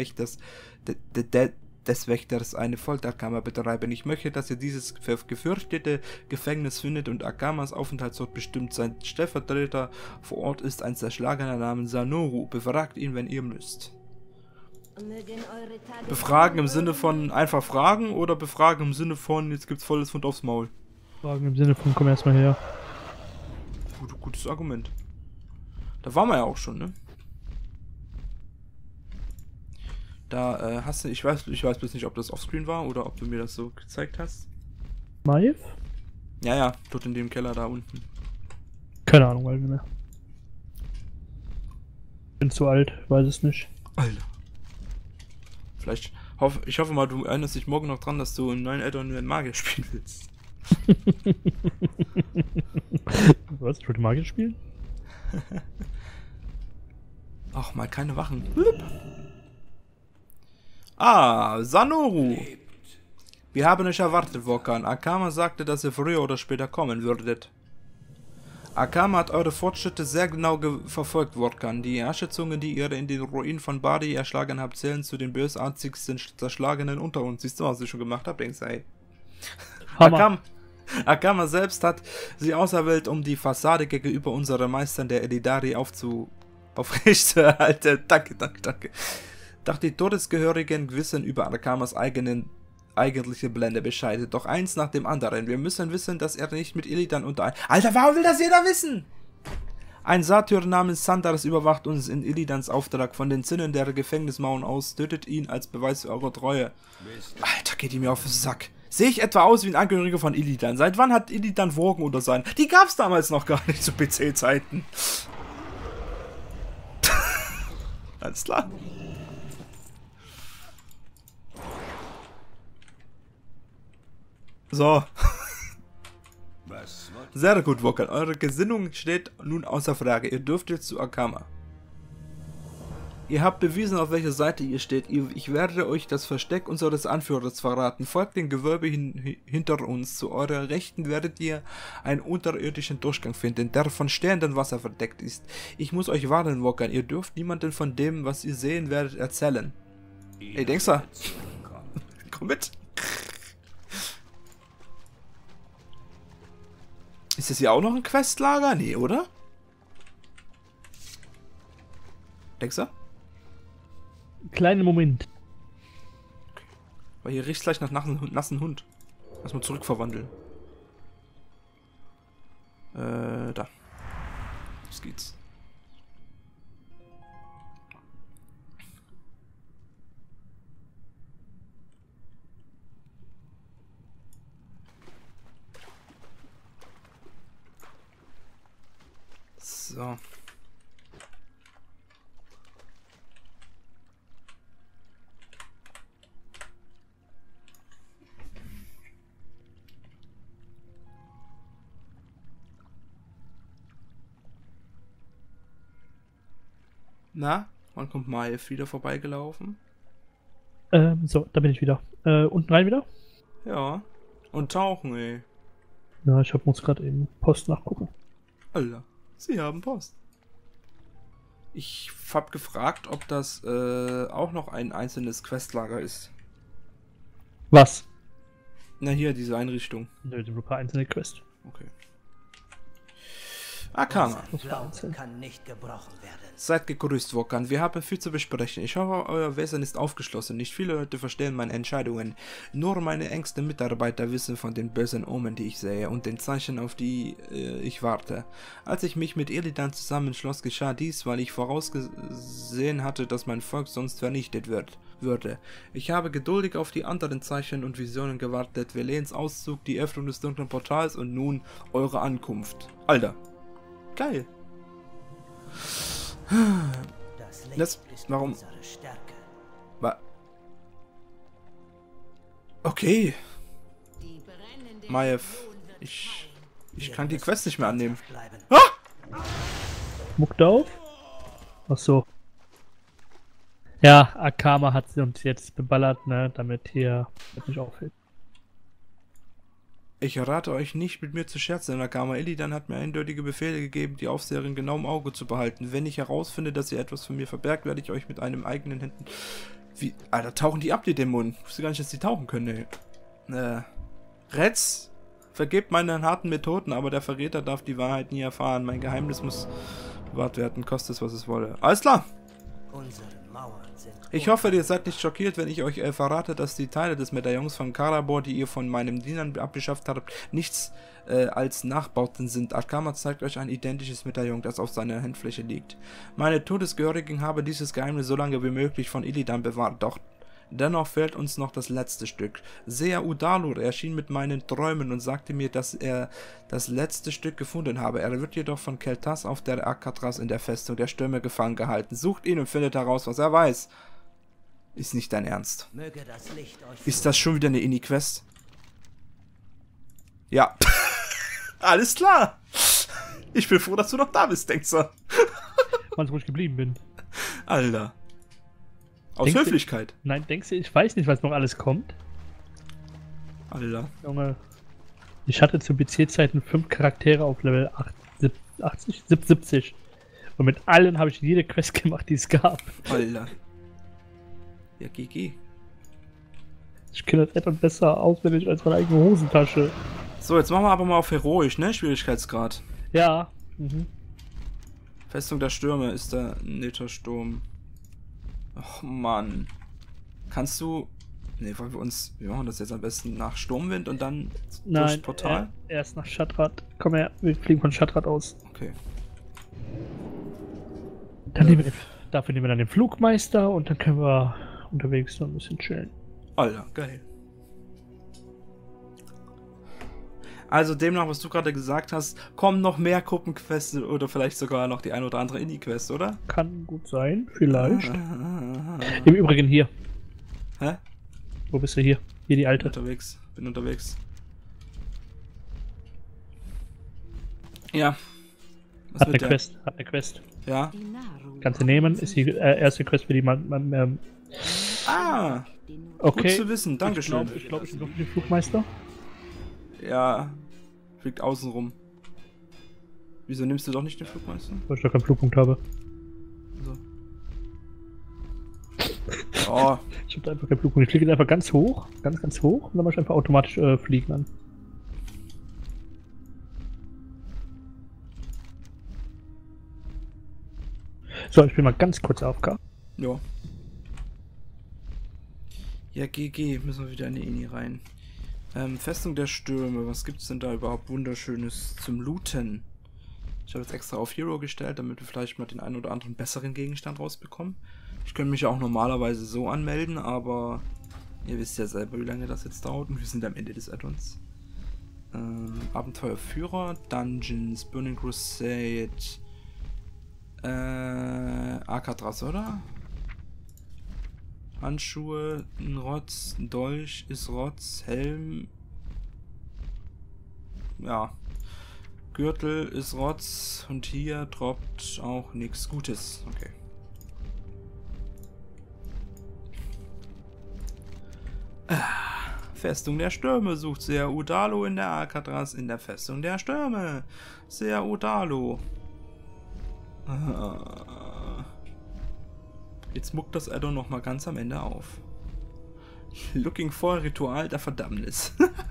Wächters eine Folterkammer betreiben. Ich möchte, dass ihr dieses gefürchtete Gefängnis findet und Akamas Aufenthaltsort bestimmt. Sein Stellvertreter vor Ort ist ein Zerschlagener namens Sanoru. Befragt ihn, wenn ihr müsst. Mögen eure Tage Befragen im Sinne von einfach fragen oder befragen im Sinne von jetzt gibt's volles Pfund aufs Maul? Fragen im Sinne von komm erstmal her. Gutes Argument. Da waren wir ja auch schon, ne? Da hast du, ich weiß bloß nicht, ob das offscreen war oder ob du mir das so gezeigt hast. Maif? Ja, dort in dem Keller da unten. Keine Ahnung, weil mehr. Bin zu alt, weiß es nicht. Alter. Ich hoffe mal, du erinnerst dich morgen noch dran, dass du einen neuen Add-on Magier spielen willst. Was? Ich wollte Magier spielen? Ach, mal keine Wachen. Blip. Ah, Sanoru. Wir haben euch erwartet, Wokan. Akama sagte, dass ihr früher oder später kommen würdet. Akama hat eure Fortschritte sehr genau verfolgt, Wokan. Die Aschezungen, die ihr in den Ruinen von Bari erschlagen habt, zählen zu den bösartigsten Zerschlagenen unter uns. Siehst du, was ich schon gemacht habe? Denkst du, ey. Akama selbst hat sie auserwählt, um die Fassade gegenüber unseren Meistern der Elidari aufrechtzuerhalten. Danke. Doch die Todesgehörigen wissen über Akamas eigentliche Blende Bescheid. Doch eins nach dem anderen. Wir müssen wissen, dass er nicht mit Illidan Alter, warum will das jeder wissen? Ein Satyr namens Sandars überwacht uns in Illidans Auftrag von den Zinnen der Gefängnismauern aus, tötet ihn als Beweis eurer Treue. Alter, geht ihm mir auf den Sack. Sehe ich etwa aus wie ein Angehöriger von Illidan? Seit wann hat Illidan Wogen unter seinen? Die gab's damals noch gar nicht zu PC-Zeiten. Alles klar. So. Sehr gut, Wokan. Eure Gesinnung steht nun außer Frage. Ihr dürft jetzt zu Akama. Ihr habt bewiesen, auf welcher Seite ihr steht. Ich werde euch das Versteck unseres Anführers verraten. Folgt dem Gewölbe hinter uns. Zu eurer Rechten werdet ihr einen unterirdischen Durchgang finden, der von stehendem Wasser verdeckt ist. Ich muss euch warnen, Wokan. Ihr dürft niemanden von dem, was ihr sehen werdet, erzählen. Ey, denkst du? Komm mit. Ist das hier auch noch ein Questlager? Nee, oder? Denkst du? Kleinen Moment. Weil hier riecht es gleich nach nassen Hund. Lass mal zurückverwandeln. Da. Los geht's. So. Na, wann kommt Maiev wieder vorbeigelaufen? So, da bin ich wieder. Unten rein wieder? Ja. Und tauchen, ey. Ja, muss gerade eben Post nachgucken. Alter, Sie haben Post. Ich hab gefragt, ob das auch noch ein einzelnes Questlager ist. Was? Na hier, diese Einrichtung. Nö, nur ein paar einzelne Quests. Okay. Akama. Kann nicht gebrochen werden. Seid gegrüßt, Wokan. Wir haben viel zu besprechen. Ich hoffe, euer Wesen ist aufgeschlossen. Nicht viele Leute verstehen meine Entscheidungen. Nur meine engsten Mitarbeiter wissen von den bösen Omen, die ich sehe und den Zeichen, auf die ich warte. Als ich mich mit Illidan zusammenschloss, geschah dies, weil ich vorausgesehen hatte, dass mein Volk sonst vernichtet würde. Ich habe geduldig auf die anderen Zeichen und Visionen gewartet. Velens Auszug, die Öffnung des dunklen Portals und nun eure Ankunft. Alter. Geil. Das Licht ist warum? unsere Stärke. Okay. Maiev, ich kann die Quest nicht mehr annehmen. Bleiben. Muckt auf? Ach so. Ja, Akama hat sie uns jetzt beballert, ne, damit hier das nicht auffällt. Ich rate euch nicht, mit mir zu scherzen, Nakama. Illidan hat mir eindeutige Befehle gegeben, die Aufseherin genau im Auge zu behalten. Wenn ich herausfinde, dass ihr etwas von mir verbergt, werde ich euch mit einem eigenen Händen... Wie... Alter, tauchen die ab, die Dämonen? Ich wusste gar nicht, dass die tauchen können, ey. Retz, vergebt meine harten Methoden, aber der Verräter darf die Wahrheit nie erfahren. Mein Geheimnis muss bewahrt werden, koste es, was es wolle. Alles klar! Unsere Mauern sind Ich hoffe, ihr seid nicht schockiert, wenn ich euch verrate, dass die Teile des Medaillons von Karabor, die ihr von meinem Dienern abgeschafft habt, nichts als Nachbauten sind. Akama zeigt euch ein identisches Medaillon, das auf seiner Handfläche liegt. Meine Todesgehörigen haben dieses Geheimnis so lange wie möglich von Illidan bewahrt, doch dennoch fehlt uns noch das letzte Stück. Seher Udalur erschien mit meinen Träumen und sagte mir, dass er das letzte Stück gefunden habe. Er wird jedoch von Kel'Thas auf der Akatras in der Festung der Stürme gefangen gehalten. Sucht ihn und findet heraus, was er weiß. Ist nicht dein Ernst. Möge das Licht euch Ist das schon wieder eine Inni-Quest? Ja. Alles klar. Ich bin froh, dass du noch da bist, denkst du. Wann ich geblieben bin. Alter. Aus Denkst du- Höflichkeit. Nein, denkst du, ich weiß nicht, was noch alles kommt? Alter. Junge. Ich hatte zu PC-Zeiten 5 Charaktere auf Level 70. Und mit allen habe ich jede Quest gemacht, die es gab. Alter. Ja, GG. Ich kenne das etwas besser auswendig als meine eigene Hosentasche. So, jetzt machen wir aber mal auf Heroisch, ne? Schwierigkeitsgrad. Ja. Mhm. Festung der Stürme ist der Nettersturm. Och, Mann. Kannst du... Ne, wollen wir machen das jetzt am besten nach Sturmwind und dann Nein, durchs Portal? erst nach Shatrat. Komm her, wir fliegen von Shatrat aus. Okay. Dann dafür nehmen wir dann den Flugmeister und dann können wir unterwegs noch ein bisschen chillen. Alter, geil. Also demnach, was du gerade gesagt hast, kommen noch mehr Gruppenquests oder vielleicht sogar noch die ein oder andere Indie-Quest, oder? Kann gut sein, vielleicht. Im Übrigen hier. Hä? Wo bist du hier? Hier die alte. Bin unterwegs. Ja. Was Hat mit eine der? Quest. Hat eine Quest. Ja. Die Nahrung. Kannst du nehmen. Ist die erste Quest, für die man Ah, okay. gut zu wissen. Dankeschön. Ich glaube, ich bin wirklich den Flugmeister. Ja, fliegt außen rum. Wieso nimmst du doch nicht den Flugmeister? Weil ich da keinen Flugpunkt habe. So. Oh, Ich habe da einfach keinen Flugpunkt. Ich fliege jetzt einfach ganz hoch. Ganz hoch. Und dann mache ich einfach automatisch Fliegen an. So, ich bin mal ganz kurz AFK. ja. Ja, GG, müssen wir wieder in die Ini rein. Festung der Stürme, was gibt's denn da überhaupt Wunderschönes zum Looten? Ich habe jetzt extra auf Hero gestellt, damit wir vielleicht mal den einen oder anderen besseren Gegenstand rausbekommen. Ich könnte mich ja auch normalerweise so anmelden, aber ihr wisst ja selber, wie lange das jetzt dauert und wir sind am Ende des Add-ons. Abenteuerführer, Dungeons, Burning Crusade, Alcatraz, oder? Handschuhe, ein Rotz, ein Dolch ist Rotz, Helm. Ja. Gürtel ist Rotz und hier droppt auch nichts Gutes. Okay. Festung der Stürme sucht Seher Udalo in der Alcatraz in der Festung der Stürme. Seher Udalo. Jetzt muckt das Addon noch mal ganz am Ende auf. Looking for Ritual der Verdammnis.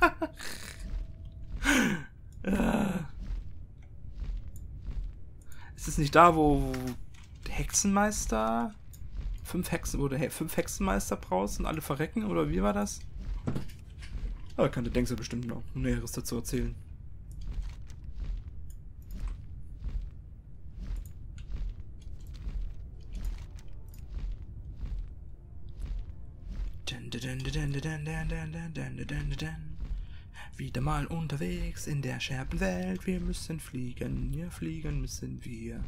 Ist es nicht da, wo der Hexenmeister 5 Hexenmeister brauchst und alle verrecken? Oder wie war das? Da kann der Denkser bestimmt noch Näheres dazu erzählen. Wieder mal unterwegs in der Scherbenwelt. Wir müssen fliegen. Ja, fliegen müssen wir.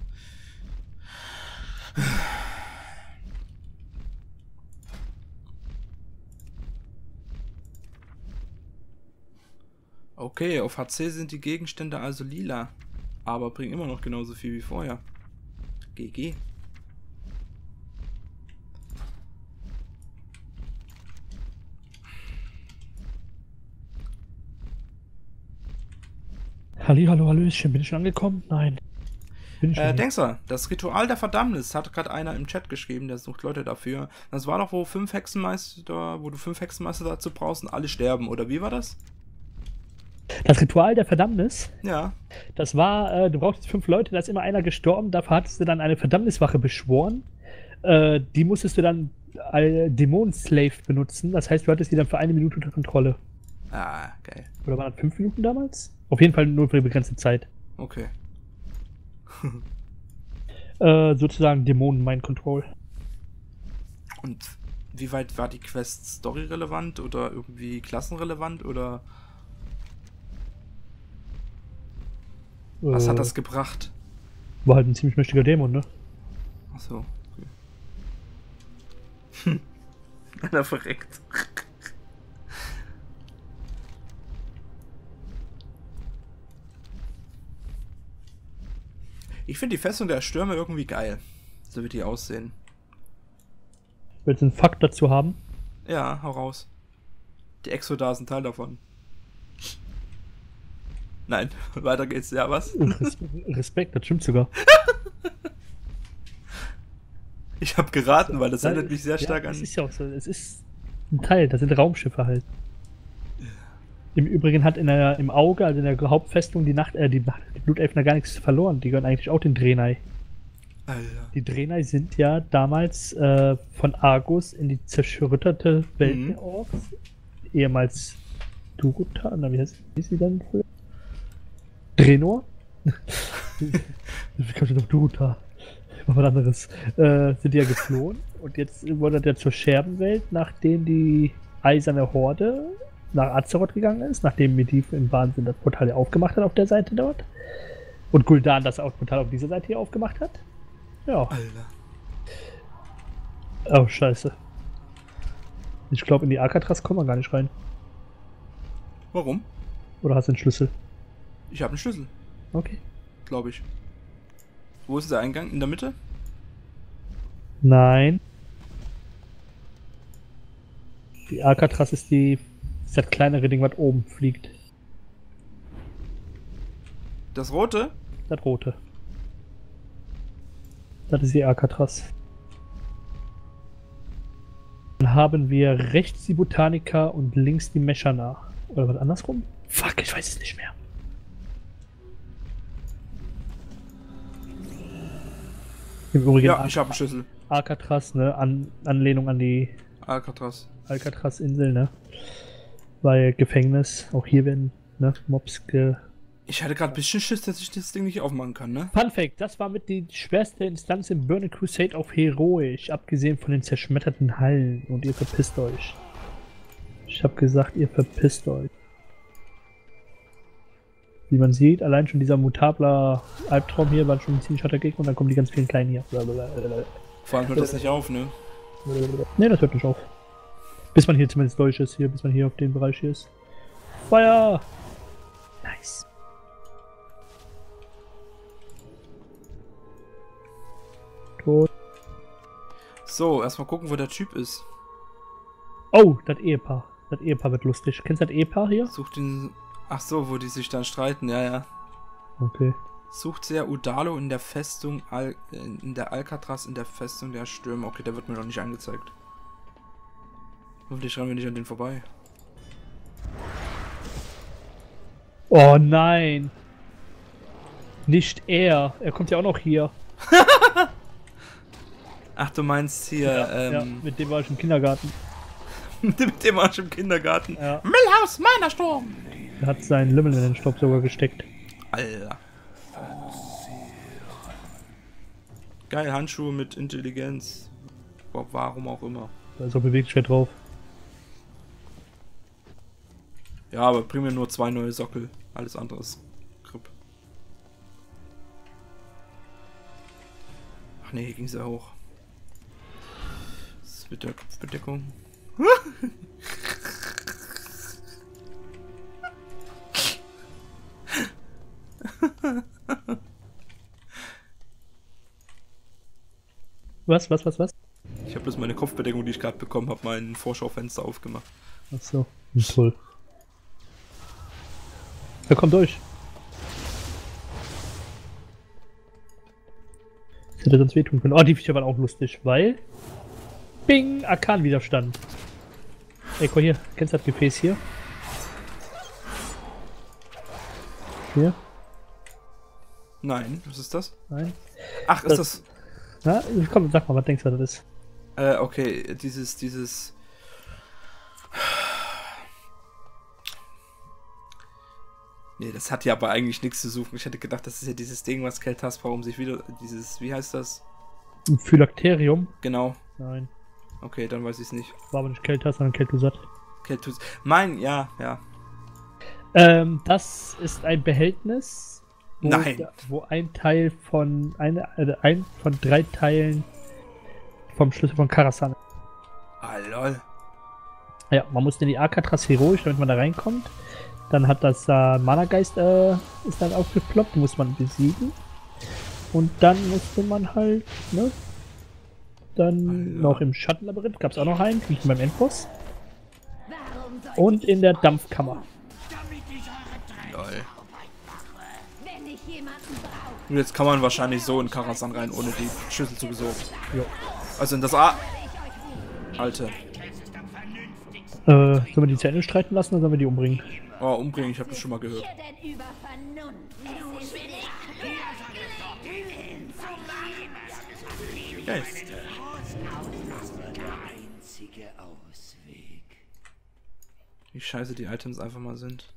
Okay, auf HC sind die Gegenstände also lila. Aber bringen immer noch genauso viel wie vorher. GG. Hallo, Hallöchen, bin ich schon angekommen? Nein. Bin ich noch nicht. Denkst du, das Ritual der Verdammnis hat gerade einer im Chat geschrieben, der sucht Leute dafür. Das war doch, wo du 5 Hexenmeister dazu brauchst und alle sterben, oder wie war das? Das Ritual der Verdammnis, Ja. das war, du brauchst 5 Leute, da ist immer einer gestorben, dafür hattest du dann eine Verdammniswache beschworen. Die musstest du dann als Dämonenslave benutzen, das heißt, du hattest die dann für 1 Minute unter Kontrolle. Ah, geil. Oder waren das 5 Minuten damals? Auf jeden Fall nur für eine begrenzte Zeit. Okay. Sozusagen Dämonen-Mind-Control. Und wie weit war die Quest story-relevant oder irgendwie klassenrelevant oder was hat das gebracht? War halt ein ziemlich mächtiger Dämon, ne? Achso. Okay. Einer verreckt. Ich finde die Festung der Stürme irgendwie geil. So wie die aussehen. Willst du einen Fakt dazu haben? Ja, hau raus. Die Exoda sind Teil davon. Nein, weiter geht's. Ja, was? Respekt, das stimmt sogar. Ich habe geraten, weil das erinnert mich sehr stark ja, an. Es ist ja auch so, es ist ein Teil, das sind Raumschiffe halt. Im Übrigen hat im Auge, also in der Hauptfestung, die Blutelfen da gar nichts verloren. Die gehören eigentlich auch den Draenei. Alter. Die Draenei sind ja damals von Argus in die zerschütterte Welt der Orks, ehemals Durotar, na wie heißt sie dann früher? Draenor? Wie kommt denn auf Durotar? Was anderes. Sind die ja geflohen und jetzt wurde der zur Scherbenwelt, nachdem die Eiserne Horde nach Azeroth gegangen ist, nachdem Medivh im Wahnsinn das Portal ja aufgemacht hat auf der Seite dort. Und Gul'dan das Portal auf dieser Seite hier aufgemacht hat. Ja. Alter. Oh, scheiße. Ich glaube, in die Alcatraz kommen wir gar nicht rein. Warum? Oder hast du einen Schlüssel? Ich habe einen Schlüssel, Okay. glaube ich. Wo ist der Eingang? In der Mitte? Nein. Die Alcatraz ist das kleinere Ding, was oben fliegt. Das rote? Das rote. Das ist die Alcatraz. Dann haben wir rechts die Botanica und links die Meshana. Oder was andersrum? Fuck, ich weiß es nicht mehr. Im Übrigen Ja, ich habe einen Schlüssel. Alcatraz, ne? Anlehnung an die Alcatraz. Alcatraz-Insel, ne? Weil Gefängnis, auch hier werden, ne? Mobs Ich hatte gerade ein bisschen Schiss, dass ich das Ding nicht aufmachen kann, ne? Fun Fact, das war mit die schwerste Instanz im Burning Crusade auf Heroisch, abgesehen von den zerschmetterten Hallen, und ihr verpisst euch. Ich hab gesagt, ihr verpisst euch. Wie man sieht, allein schon dieser mutabler Albtraum hier war schon ein ziemlich harter Gegner und dann kommen die ganz vielen kleinen hier. Vor allem hört das nicht auf, ne? Ne, das hört nicht auf. Bis man hier zumindest durch ist, bis man hier auf den Bereich hier ist. Feuer! Nice. Tot. So, erstmal gucken, wo der Typ ist. Oh, das Ehepaar. Das Ehepaar wird lustig. Kennst du das Ehepaar hier? Sucht den. Ach so, wo die sich dann streiten, ja, ja. Okay. Sucht sehr Udalo in der Festung in der Alcatraz in der Festung der Stürme. Okay, der wird mir noch nicht angezeigt. Hoffentlich rennen wir nicht an den vorbei. Oh nein. Nicht er. Er kommt ja auch noch hier. Ach, du meinst hier, Ja, mit dem war ich im Kindergarten. mit dem Arsch im Kindergarten. Ja. Millhouse, meiner Sturm! Er hat seinen Lümmel in den Staubsauger gesteckt. Alter. Geil, Handschuhe mit Intelligenz. Boah, warum auch immer. Da ist auch Beweglichkeit drauf. Ja, aber bring mir nur 2 neue Sockel. Alles andere ist Grip. Ach nee, hier ging's ja hoch. Das ist mit der Kopfbedeckung. Was? Ich habe bloß meine Kopfbedeckung, die ich gerade bekommen habe, mein Vorschaufenster aufgemacht. Achso, toll. Er kommt durch. Das hätte sonst wehtun können. Oh, die Viecher waren auch lustig, weil... Bing! Arkan-Widerstand. Ey, guck hier. Kennst du das Gefäß hier? Hier? Nein, was ist das? Nein? Ach, ist das... Na, komm, sag mal, was denkst du, was das ist? Okay, dieses... Nee, das hat ja aber eigentlich nichts zu suchen. Ich hätte gedacht, das ist ja dieses Ding, was Keltaspar um sich wieder... Dieses... Wie heißt das? Ein Phylakterium? Genau. Nein. Okay, dann weiß ich es nicht. War aber nicht Keltas, sondern Keltusat. Keltus... ja. Das ist ein Behältnis, Nein. wo ein Teil von... ein von 3 Teilen vom Schlüssel von Karasan ist. Ah, lol. Ja, man muss in die Alcatraz heroisch, damit man da reinkommt. Dann hat das Mana-Geist ist dann aufgeploppt, muss man besiegen. Und dann musste man halt, ne? Dann noch im Schattenlabyrinth gab es auch noch einen, wie beim Endboss. Warum soll Und in der Dampfkammer. Lol. wenn ich jemanden brauche? Und jetzt kann man wahrscheinlich so in Karasan rein, ohne die Schüssel zu besorgen. Jo. Also in das A... Alter. Sollen wir die zu Ende streiten lassen oder sollen wir die umbringen? Oh, umbringen, ich habe das schon mal gehört. Ihr denn über Vernunft? Es ist nicht Geil. Einzige Ausweg. Wie scheiße die Items einfach mal sind.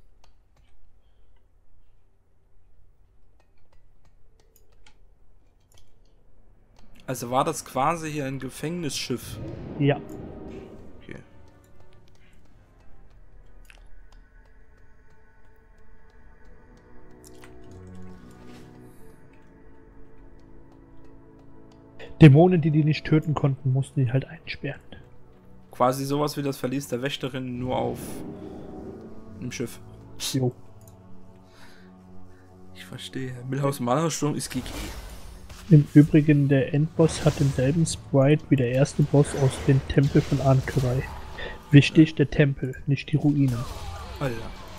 Also war das quasi hier ein Gefängnisschiff? Ja. Okay. Dämonen, die nicht töten konnten, mussten die halt einsperren. Quasi sowas wie das Verlies der Wächterin, nur auf einem Schiff. Jo. Ich verstehe. Milhouse Malersturm ist GG. Im Übrigen, der Endboss hat denselben Sprite wie der erste Boss aus dem Tempel von Ahn'Qiraj. Wichtig, der Tempel, nicht die Ruinen. Alter.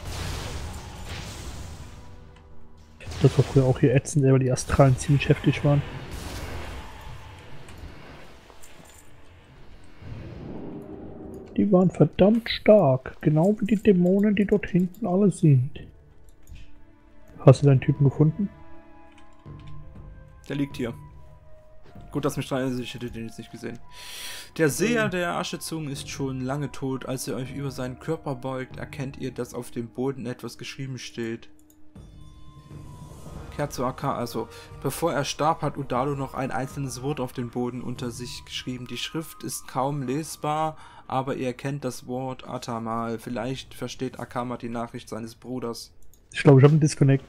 Das war früher auch hier ätzend, weil die Astralen ziemlich heftig waren. Die waren verdammt stark, genau wie die Dämonen, die dort hinten alle sind. Hast du deinen Typen gefunden? Der liegt hier. Gut, dass mich dran erinnert, ich hätte den jetzt nicht gesehen. Der Seher der Aschezungen ist schon lange tot. Als ihr euch über seinen Körper beugt, erkennt ihr, dass auf dem Boden etwas geschrieben steht. Kehrt zu AK, also bevor er starb, hat Udalo noch ein einzelnes Wort auf den Boden unter sich geschrieben. Die Schrift ist kaum lesbar, aber ihr kennt das Wort Atamal. Vielleicht versteht Akama die Nachricht seines Bruders. Ich glaube, ich habe einen Disconnect.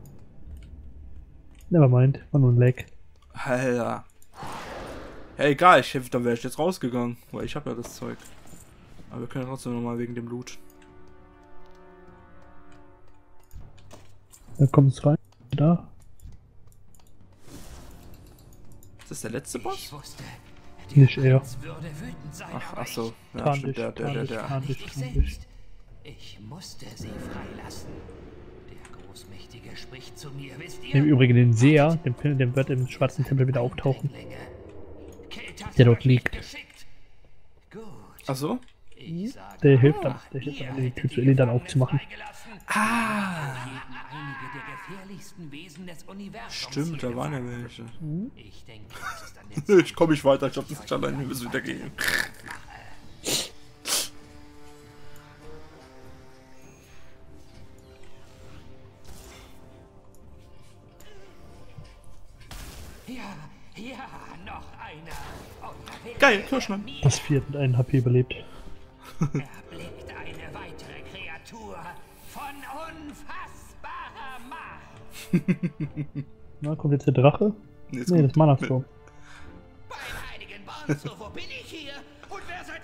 Nevermind, war nur ein Lag. Alter. Ja, egal, dann wäre ich jetzt rausgegangen, weil ich habe ja das Zeug. Aber wir können trotzdem nochmal wegen dem Loot. Dann kommt es rein. Da. Ist das der letzte Boss? Ich wusste, Nicht er. würde wütend sein, Ach so. Ja, Tarn stimmt, dich, tarn dich, tarn dich, ich tarn dich. selbst. Ich musste sie freilassen. Der Großmächtige spricht zu mir, wisst ihr? Im Übrigen den Seher, dem wird im schwarzen Tempel wieder auftauchen. Der dort liegt. Gut. Ach so? Ich sage, Der hilft dann, die Tür zu Illidan aufzumachen. Ah! einige der gefährlichsten Wesen des Universums. Stimmt, da waren ja welche. Ich denke, das ist an der Ich komme nicht weiter, ich glaube, das ist allein, wir müssen wieder gehen. Ja, noch einer. Geil, Kirschmann. Das vierte mit 1 HP überlebt. Erblickt eine weitere Kreatur von unfassbarer Macht. Na, kommt jetzt der Drache? Jetzt Nee, kommt- das Manasturm. Beim heiligen Bonzo, wo bin ich hier? Und wer seid...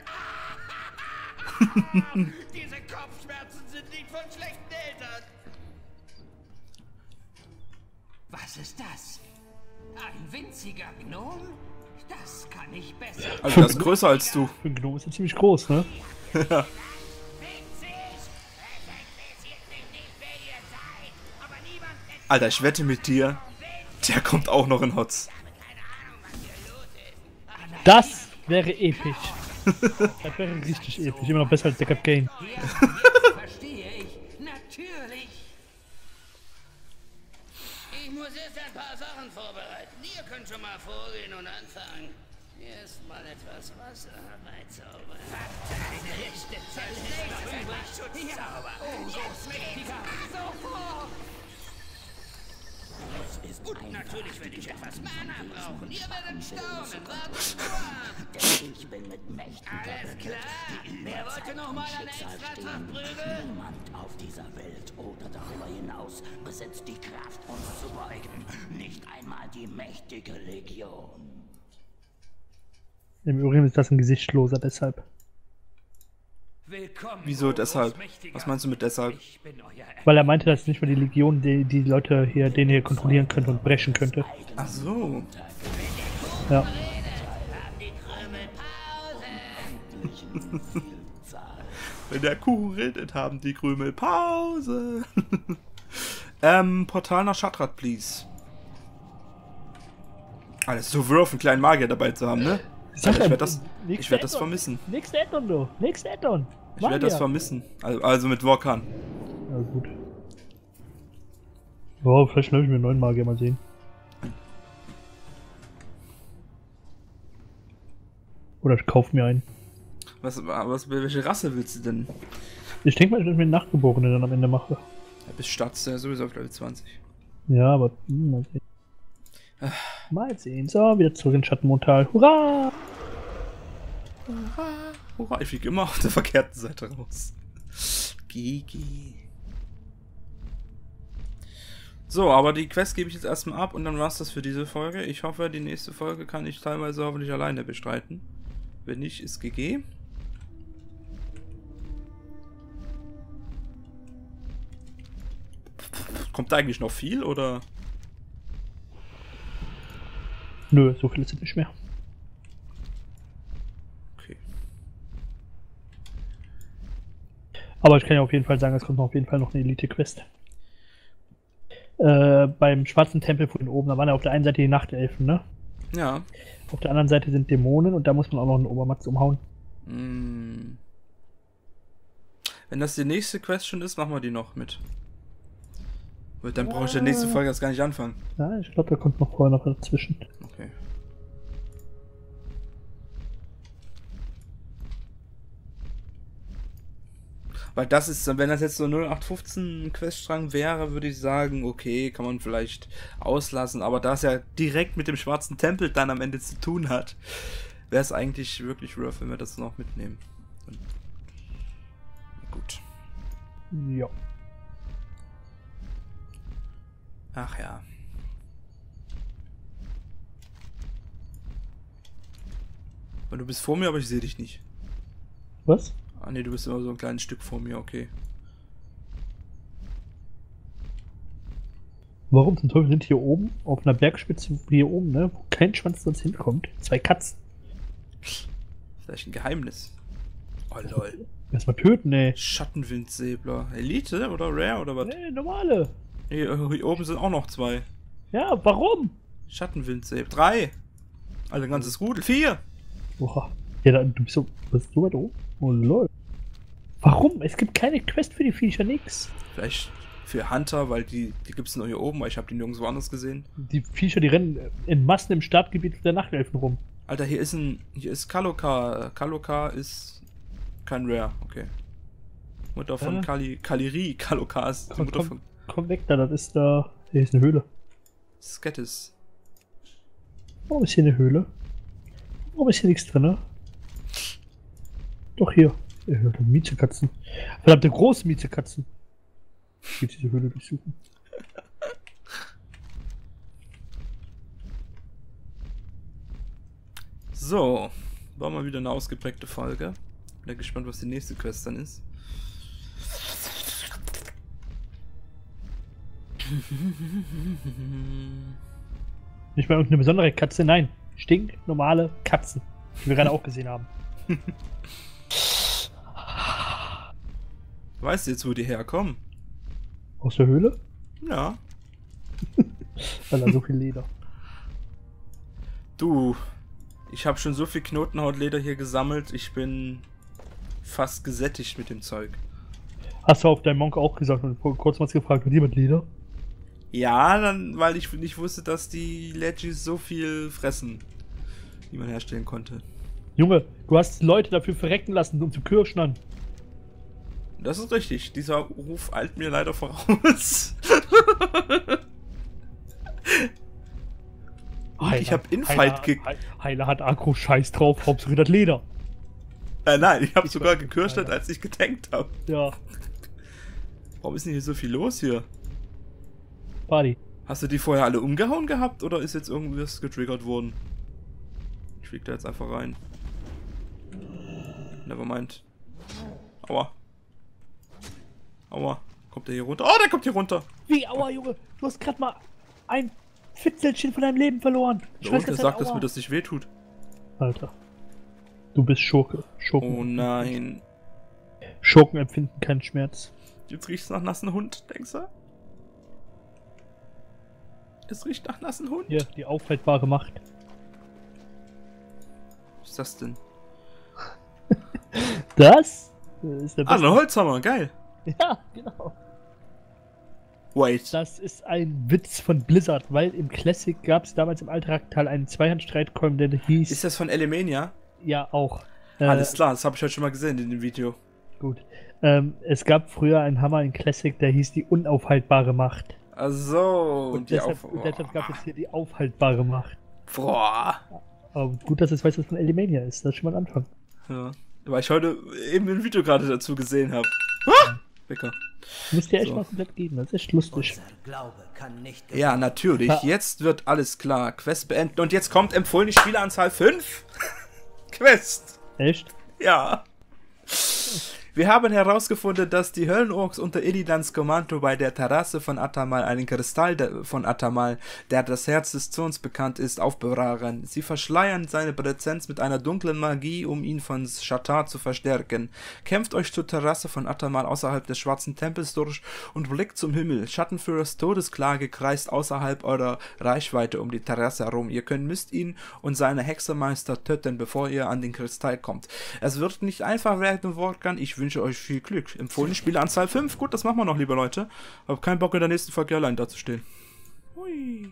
Diese Kopfschmerzen sind nicht von schlechten Eltern. Was ist das? Ein winziger Gnom? Das kann ich besser. Also, das ist größer als du. Für einen Gnome ist er ziemlich groß, ne? Alter, ich wette mit dir, der kommt auch noch in Hotz. Das wäre episch. Das wäre richtig episch. Immer noch besser als der Cap Gain. Verstehe ich. Natürlich. Ich muss erst ein paar Sachen vorbereiten. Ihr könnt schon mal vorgehen und anfangen. Erst mal etwas Wasser beizaubern. Deine letzte Zeit ist noch übrig. Schutzzauber. Großmächtiger. Sofort. Und natürlich werde ich etwas Mana brauchen. Ihr werdet staunen. Wartet nur ab. Ich bin mit Mächten Alles klar. Wer wollte noch mal eine extra Prügel? Niemand auf dieser Welt oder darüber hinaus besitzt die Kraft, uns zu beugen. Nicht einmal die mächtige Legion. Im Übrigen ist das ein Gesichtsloser, deshalb. Willkommen. Wieso deshalb? Großmächtiger. Was meinst du mit deshalb? Ich bin euer Weil er meinte, dass nicht mal die Legion die Leute hier, den hier kontrollieren könnte und brechen könnte. Ach so. Ja. Die Krümelpause. Wenn der Kuchen redet, haben die Krümel Pause. Portal nach Shatrat, please. Alles so wirf, einen kleinen Magier dabei zu haben, ne? Alter, ich werde das vermissen. Nächste Addon, du. Nächste Addon. Ich werde das vermissen. Also mit Wokan. Ja, gut. Oh, vielleicht schnell ich mir einen neuen Magier mal sehen. Oder ich kaufe mir einen. Welche Rasse willst du denn? Ich denke mal, dass ich mir einen Nachgeborenen dann am Ende mache. Ja, bis Stats ja sowieso auf Level 20. Ja, aber mal sehen. Mal sehen. So, wieder zurück in Schattenmontal. Hurra! Hurra, ich fliege immer auf der verkehrten Seite raus. Gigi. So, aber die Quest gebe ich jetzt erstmal ab und dann war's das für diese Folge. Ich hoffe, die nächste Folge kann ich teilweise hoffentlich alleine bestreiten. Wenn nicht, ist GG. Kommt da eigentlich noch viel, oder? Nö, so viel ist es nicht mehr. Okay. Aber ich kann ja auf jeden Fall sagen, es kommt auf jeden Fall noch eine Elite-Quest. Beim schwarzen Tempel von oben, da waren ja auf der einen Seite die Nachtelfen, ne? Ja. Auf der anderen Seite sind Dämonen und da muss man auch noch einen Obermatz umhauen. Hm. Wenn das die nächste Quest schon ist, machen wir die noch mit. Weil dann brauche ich in der nächsten Folge erst gar nicht anfangen. Ja, ich glaube, da kommt noch vorher noch dazwischen. Okay. Weil das ist, wenn das jetzt so 0815 Queststrang wäre, würde ich sagen, okay, kann man vielleicht auslassen. Aber da es ja direkt mit dem schwarzen Tempel dann am Ende zu tun hat, wäre es eigentlich wirklich rough, wenn wir das noch mitnehmen. Und gut. Ja. Ach ja. Und du bist vor mir, aber ich sehe dich nicht. Was? Ah ne, du bist immer so ein kleines Stück vor mir, okay. Warum zum Teufel sind hier oben, auf einer Bergspitze hier oben, ne, wo kein Schwanz sonst hinkommt, zwei Katzen? Vielleicht ein Geheimnis. Oh lol. Erstmal töten, ey. Schattenwindsäbler. Elite oder Rare oder was? Nee, normale. Hier oben sind auch noch zwei. Ja, warum? Schattenwindsäbler. 3. Also ein ganzes Rudel. 4. Boah. Ja, du bist so weit oben. Oh lol. Warum? Es gibt keine Quest für die Viecher, nix. Vielleicht für Hunter, weil die gibt es nur hier oben, weil ich habe die nirgendwo anders gesehen. Die Viecher, die rennen in Massen im Startgebiet der Nachtelfen rum. Alter, hier ist Kalokar. Kalokar ist kein Rare, okay. Mutter von Kaliri. Kalokar ist die Mutter von Komm weg da, das ist da. Hier ist eine Höhle. Skettis. Warum ist hier eine Höhle? Warum ist hier nichts drin, ne? Doch hier. Miezekatzen. Verdammte große Miezekatzen. Ich will diese Höhle durchsuchen. So, war mal wieder eine ausgeprägte Folge. Bin gespannt, was die nächste Quest dann ist. Nicht mal irgendeine besondere Katze, nein. Stinknormale Katzen, die wir gerade auch gesehen haben. Weißt du jetzt, wo die herkommen? Aus der Höhle? Ja. Weil da so viel Leder. Du, ich habe schon so viel Knotenhautleder hier gesammelt, ich bin fast gesättigt mit dem Zeug. Hast du auf deinem Monk auch gesagt und kurz mal gefragt, hat jemand Leder? Ja, dann, weil ich nicht wusste, dass die Legis so viel fressen, die man herstellen konnte. Junge, du hast Leute dafür verrecken lassen, um zu kirschnern. Das ist richtig, dieser Ruf eilt mir leider voraus. Ich habe Infight Heiler hat Aggro, scheiß drauf, Hauptsache das Leder. Nein, ich habe sogar gekirschnet, als ich getankt habe. Ja. Warum ist denn hier so viel los hier? Party. Hast du die vorher alle umgehauen gehabt oder ist jetzt irgendwas getriggert worden? Ich flieg da jetzt einfach rein. Nevermind. Aua. Aua. Kommt der hier runter? Oh, der kommt hier runter. Wie, aua, Junge? Du hast gerade mal ein Fitzelchen von deinem Leben verloren. Und er sagt, dass mir das nicht wehtut. Alter. Du bist Schurke. Schurken. Oh nein. Schurken empfinden keinen Schmerz. Jetzt riecht's nach nassen Hund, denkst du? Es riecht nach nassen Hund. Hier, die aufhaltbare Macht. Was ist das denn? Das ist der Ah, ein Holzhammer, geil. Ja, genau. Wait. Das ist ein Witz von Blizzard, weil im Classic gab es damals im Altraktal einen Zweihandstreitkolben, der hieß... Ist das von Elemania? Ja, auch. Alles klar, das habe ich heute schon mal gesehen in dem Video. Gut. Es gab früher einen Hammer in Classic, der hieß die unaufhaltbare Macht. Ach so. Und deshalb gab es hier die aufhaltbare Macht. Boah. Aber gut, dass es weiß, was von Elemania ist. Das ist schon mal ein Anfang. Ja. Weil ich heute eben ein Video gerade dazu gesehen habe. Ah! Wecker. Müsst ihr echt mal komplett geben, das ist echt lustig. Unser Glaube kann nicht Ja, natürlich. Ja. Jetzt wird alles klar. Quest beenden. Und jetzt kommt empfohlene Spieleranzahl 5. Quest. Echt? Ja. Wir haben herausgefunden, dass die Höllenorks unter Illidans Kommando bei der Terrasse von Atamal einen Kristall von Atamal, der das Herz des Zorns bekannt ist, aufbewahren. Sie verschleiern seine Präsenz mit einer dunklen Magie, um ihn von Shatar zu verstärken. Kämpft euch zur Terrasse von Atamal außerhalb des Schwarzen Tempels durch und blickt zum Himmel. Schattenführers Todesklage kreist außerhalb eurer Reichweite um die Terrasse herum. Müsst ihn und seine Hexermeister töten, bevor ihr an den Kristall kommt. Es wird nicht einfach werden, Wolfgang. Ich wünsche euch viel Glück. Empfohlene Spieleranzahl 5. Gut, das machen wir noch, liebe Leute. Hab keinen Bock, in der nächsten Folge allein dazustehen. Hui.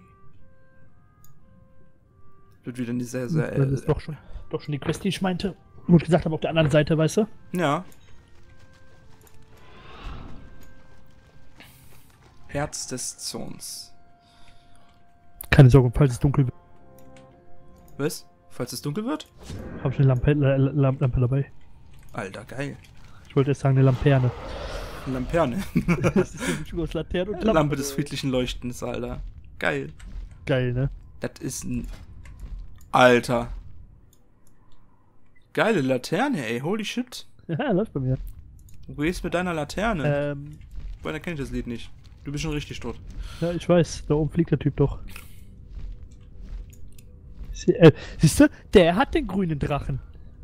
Wird wieder eine sehr, sehr... Das ist doch schon die Quest, die ich meinte. Wo ich gesagt habe, auf der anderen Seite, weißt du? Ja. Herz des Zorns. Keine Sorge, falls es dunkel wird, Was? Falls es dunkel wird? habe ich eine Lampe dabei. Alter, geil. Ich wollte jetzt sagen, eine Lamperne. Lamperne. Das ist eine Mischung aus Laterne und Lampe des friedlichen Leuchtens, Alter. Geil. Geil, ne? Das ist ein... Alter. Geile Laterne, ey. Holy shit. Ja, läuft bei mir. Du gehst mit deiner Laterne. Boah, dann kenn ich das Lied nicht. Du bist schon richtig tot. Ja, ich weiß. Da oben fliegt der Typ doch. Siehst du? Der hat den grünen Drachen.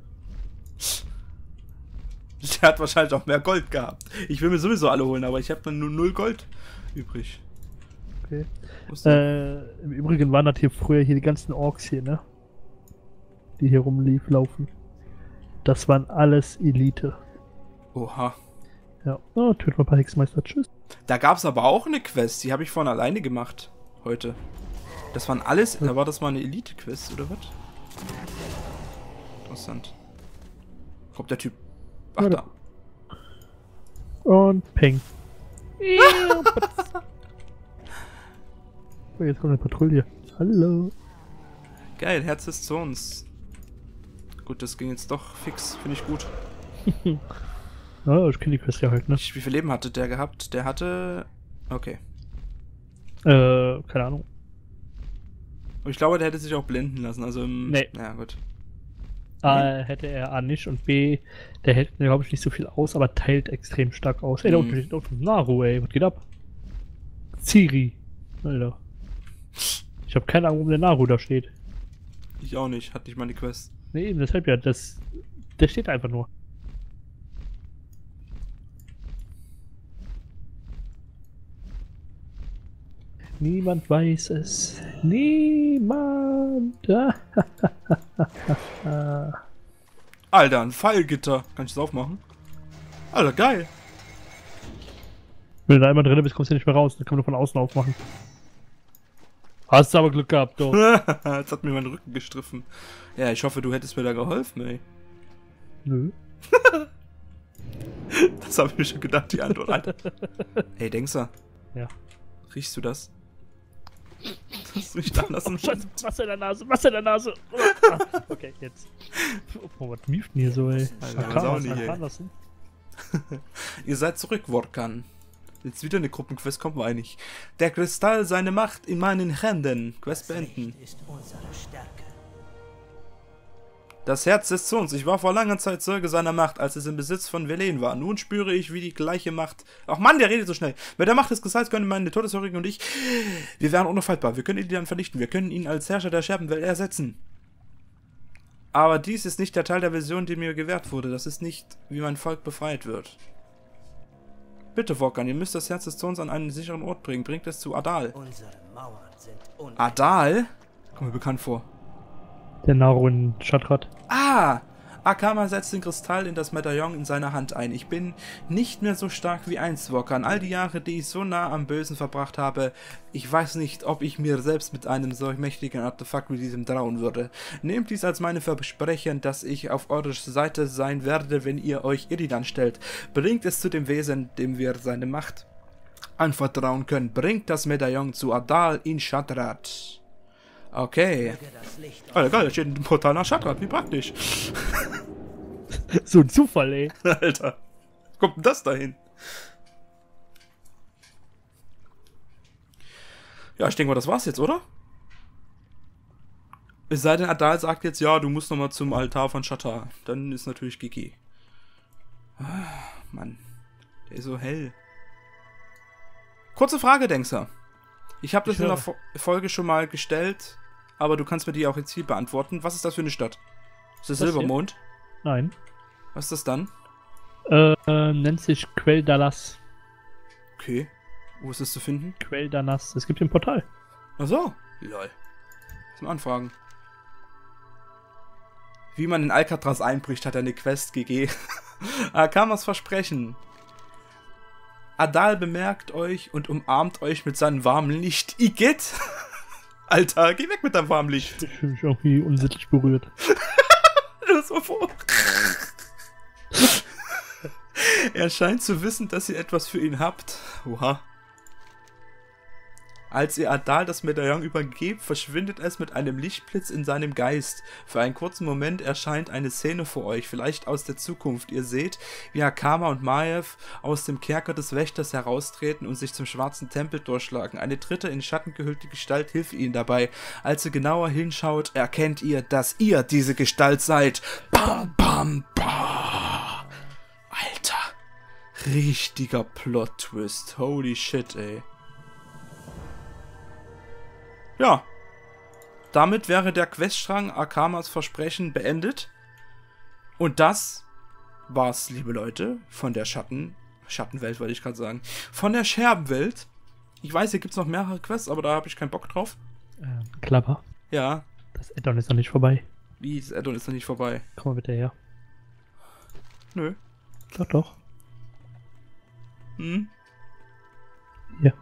Der hat wahrscheinlich auch mehr Gold gehabt. Ich will mir sowieso alle holen, aber ich habe dann nur 0 Gold übrig. Okay. Im Übrigen waren das hier früher die ganzen Orks hier, ne? Die hier rumlaufen. Das waren alles Elite. Oha. Ja. Oh, töten wir ein paar Hexenmeister. Tschüss. Da gab es aber auch eine Quest, die habe ich vorhin alleine gemacht. Heute. Das waren alles... Da war das mal eine Elite-Quest, oder was? Interessant. Kommt der Typ... Ach, da. Und peng. Oh, jetzt kommt eine Patrouille. Hallo. Geil, Herz des Zorns. Gut, das ging jetzt doch fix. Finde ich gut. Ja, ich kenne die Quest ja halt, ne? Wie viel Leben hatte der gehabt? Der hatte... Okay. Keine Ahnung. Ich glaube, der hätte sich auch blenden lassen. Also im... Nee. Ja, gut. A, hätte er A nicht und B, der hält, glaube ich, nicht so viel aus, aber teilt extrem stark aus. Ey, da unten steht Naru, ey, was geht ab? Ciri. Alter. Ich habe keine Ahnung, warum der Naru da steht. Ich auch nicht, hatte nicht meine Quest. Nee, eben, deshalb ja, der steht einfach nur. Niemand weiß es. Niemand. Alter, ein Pfeilgitter. Kann ich das aufmachen? Alter, geil. Wenn du da einmal drin bist, kommst du nicht mehr raus. Dann kann man nur von außen aufmachen. Hast du aber Glück gehabt, doch. Jetzt hat mir mein Rücken gestriffen. Ja, ich hoffe, du hättest mir da geholfen, ey. Nö. Das habe ich mir schon gedacht, die Antwort. Alter. Hey, denkst du? Ja. Riechst du das? Das riecht anders. Oh, Scheiße, Wasser in der Nase, Wasser in der Nase. Ah, okay, jetzt. Oh, was mieft denn hier so, ey? Alter, Kann das auch man nicht, ey. fahren lassen? Ihr seid zurück, Workan. Jetzt wieder eine Gruppenquest, kommt man einig. Der Kristall, seine Macht in meinen Händen. Quest beenden. Ist unsere Stärke. Das Herz des Zorns. Ich war vor langer Zeit Zeuge seiner Macht, als es im Besitz von Velen war. Nun spüre ich, wie die gleiche Macht... Ach Mann, der redet so schnell. Mit der Macht des Kristalls können meine Todeshörigen und ich... Wir wären unaufhaltbar. Wir können ihn dann vernichten. Wir können ihn als Herrscher der Scherbenwelt ersetzen. Aber dies ist nicht der Teil der Vision, die mir gewährt wurde. Das ist nicht, wie mein Volk befreit wird. Bitte, Workan, ihr müsst das Herz des Zorns an einen sicheren Ort bringen. Bringt es zu Adal. Unsere Mauern sind Adal? Kommt mir bekannt vor. Der Naru in Shatrat. Ah! Akama setzt den Kristall in das Medaillon in seiner Hand ein. Ich bin nicht mehr so stark wie einst, Workan. All die Jahre, die ich so nah am Bösen verbracht habe, ich weiß nicht, ob ich mir selbst mit einem solch mächtigen Artefakt wie diesem trauen würde. Nehmt dies als meine Versprechen, dass ich auf eurer Seite sein werde, wenn ihr euch Illidan stellt. Bringt es zu dem Wesen, dem wir seine Macht anvertrauen können. Bringt das Medaillon zu Adal in Shatrat. Okay. Alter, geil, da steht ein Portal nach Shatrat, wie praktisch. So ein Zufall, ey. Alter, wo kommt denn das dahin? Ja, ich denke mal, das war's jetzt, oder? Es sei denn, Adal sagt jetzt, ja, du musst nochmal zum Altar von Shattar. Dann ist natürlich GG. Ah, Mann, der ist so hell. Kurze Frage, Denkser. Ich habe das in der Folge schon mal gestellt, aber du kannst mir die auch jetzt hier beantworten. Was ist das für eine Stadt? Ist das Silbermond? Nein. Was ist das dann? Nennt sich Quell Dallas. Okay. Wo ist das zu finden? Quell Dallas. Es gibt hier ein Portal. Ach so. Lol. Zum Anfragen. Wie man in Alcatraz einbricht, hat er eine Quest GG. Akamas Versprechen. Adal bemerkt euch und umarmt euch mit seinem warmen Licht. Igitt! Alter, geh weg mit deinem warmen Licht. Ich fühle mich irgendwie unsittlich berührt. Das war vor. Er scheint zu wissen, dass ihr etwas für ihn habt. Oha. Als ihr Adal das Medaillon übergebt, verschwindet es mit einem Lichtblitz in seinem Geist. Für einen kurzen Moment erscheint eine Szene vor euch, vielleicht aus der Zukunft. Ihr seht, wie Akama und Maiev aus dem Kerker des Wächters heraustreten und sich zum schwarzen Tempel durchschlagen. Eine dritte in Schatten gehüllte Gestalt hilft ihnen dabei. Als ihr genauer hinschaut, erkennt ihr, dass ihr diese Gestalt seid. Bam, bam, bam. Alter. Richtiger Plot-Twist. Holy shit, ey. Ja, damit wäre der Queststrang Akamas Versprechen beendet. Und das war's, liebe Leute, von der Schattenwelt, wollte ich gerade sagen. Von der Scherbenwelt. Ich weiß, hier gibt's noch mehrere Quests, aber da habe ich keinen Bock drauf. Klapper. Ja. Das Addon ist noch nicht vorbei. Wie, das Addon ist noch nicht vorbei? Komm mal bitte her. Nö. Doch, doch. Hm? Ja.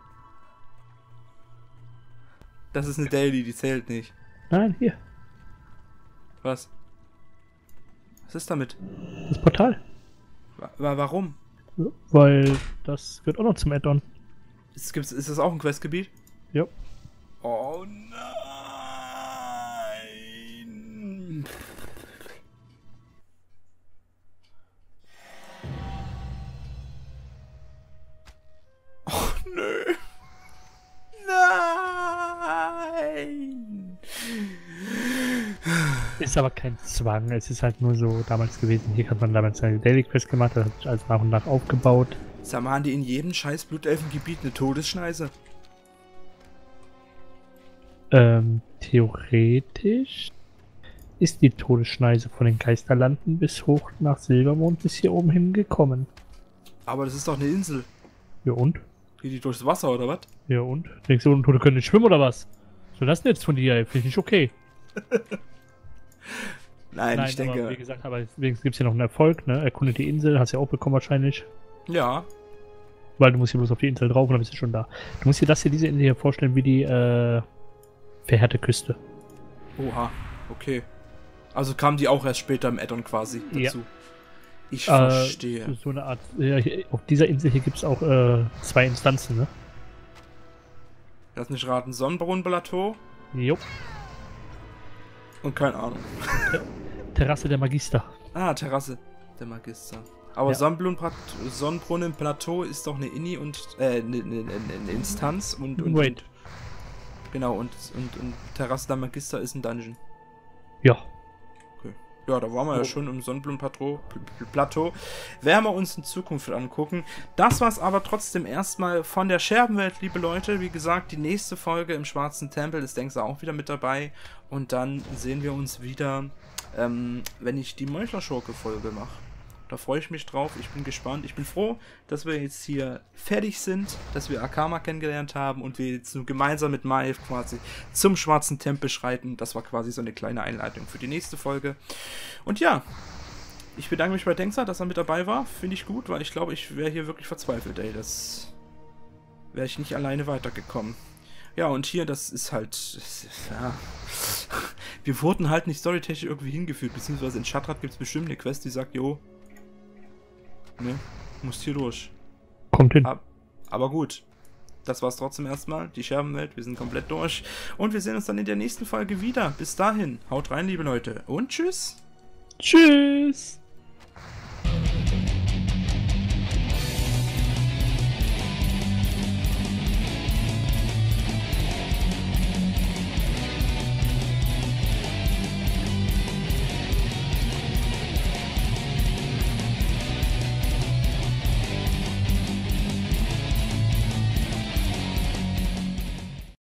Das ist eine Daily, die zählt nicht. Nein, hier. Was? Was ist damit? Das Portal. Warum? Weil das gehört auch noch zum Addon. Ist das auch ein Questgebiet? Ja. Oh nein! Oh nö! Nein! Ist aber kein Zwang, es ist halt nur so damals gewesen. Hier hat man damals eine Daily Quest gemacht, das hat sich alles nach und nach aufgebaut. Sag mal, haben die in jedem scheiß Blutelfengebiet eine Todesschneise? Theoretisch ist die Todesschneise von den Geisterlanden bis hoch nach Silbermond bis hier oben hingekommen. Aber das ist doch eine Insel. Ja und? Geht die durchs Wasser, oder was? Ja und? Denkst du, Untote können nicht schwimmen oder was? So das denn jetzt von dir? Finde ich nicht okay. Nein, ich denke... Aber wie gesagt, aber deswegen gibt es ja noch einen Erfolg, ne? Erkunde die Insel, hast du ja auch bekommen wahrscheinlich. Ja. Weil du musst hier bloß auf die Insel drauf und dann bist du schon da. Du musst dir diese Insel hier vorstellen wie die, verheerte Küste. Oha, okay. Also kam die auch erst später im Add-on quasi dazu. Ja. Ich verstehe. So eine Art, ja, auf dieser Insel hier gibt es auch 2 Instanzen, ne? Lass mich raten, Sonnenbrunnenplateau Jo. und keine Ahnung. Terrasse der Magister. Ah, Terrasse der Magister. Aber Ja. Sonnenbrunnenplateau ist doch eine Inni und eine Instanz und Wait. genau und Terrasse der Magister ist ein Dungeon. Ja. Okay. Ja, da waren wir ja schon im Sonnenblumenplateau. Werden wir uns in Zukunft angucken. Das war's aber trotzdem erstmal von der Scherbenwelt, liebe Leute. Wie gesagt, die nächste Folge im Schwarzen Tempel ist, denkst du, auch wieder mit dabei. Und dann sehen wir uns wieder, wenn ich die Meuchlerschurke-Folge mache. Da freue ich mich drauf. Ich bin gespannt. Ich bin froh, dass wir jetzt hier fertig sind, dass wir Akama kennengelernt haben und wir jetzt gemeinsam mit Maiev quasi zum Schwarzen Tempel schreiten. Das war quasi so eine kleine Einleitung für die nächste Folge. Und ja, ich bedanke mich bei Denksa, dass er mit dabei war. Finde ich gut, weil ich glaube, ich wäre hier wirklich verzweifelt, ey. Das wäre ich nicht alleine weitergekommen. Ja, und hier, das ist halt, ja, wir wurden halt nicht storytechnisch irgendwie hingeführt, beziehungsweise in Shattrath gibt es bestimmt eine Quest, die sagt, jo, ne, musst hier durch. Kommt hin. Aber gut, das war's trotzdem erstmal, die Scherbenwelt, wir sind komplett durch und wir sehen uns dann in der nächsten Folge wieder. Bis dahin, haut rein, liebe Leute, und tschüss! Tschüss!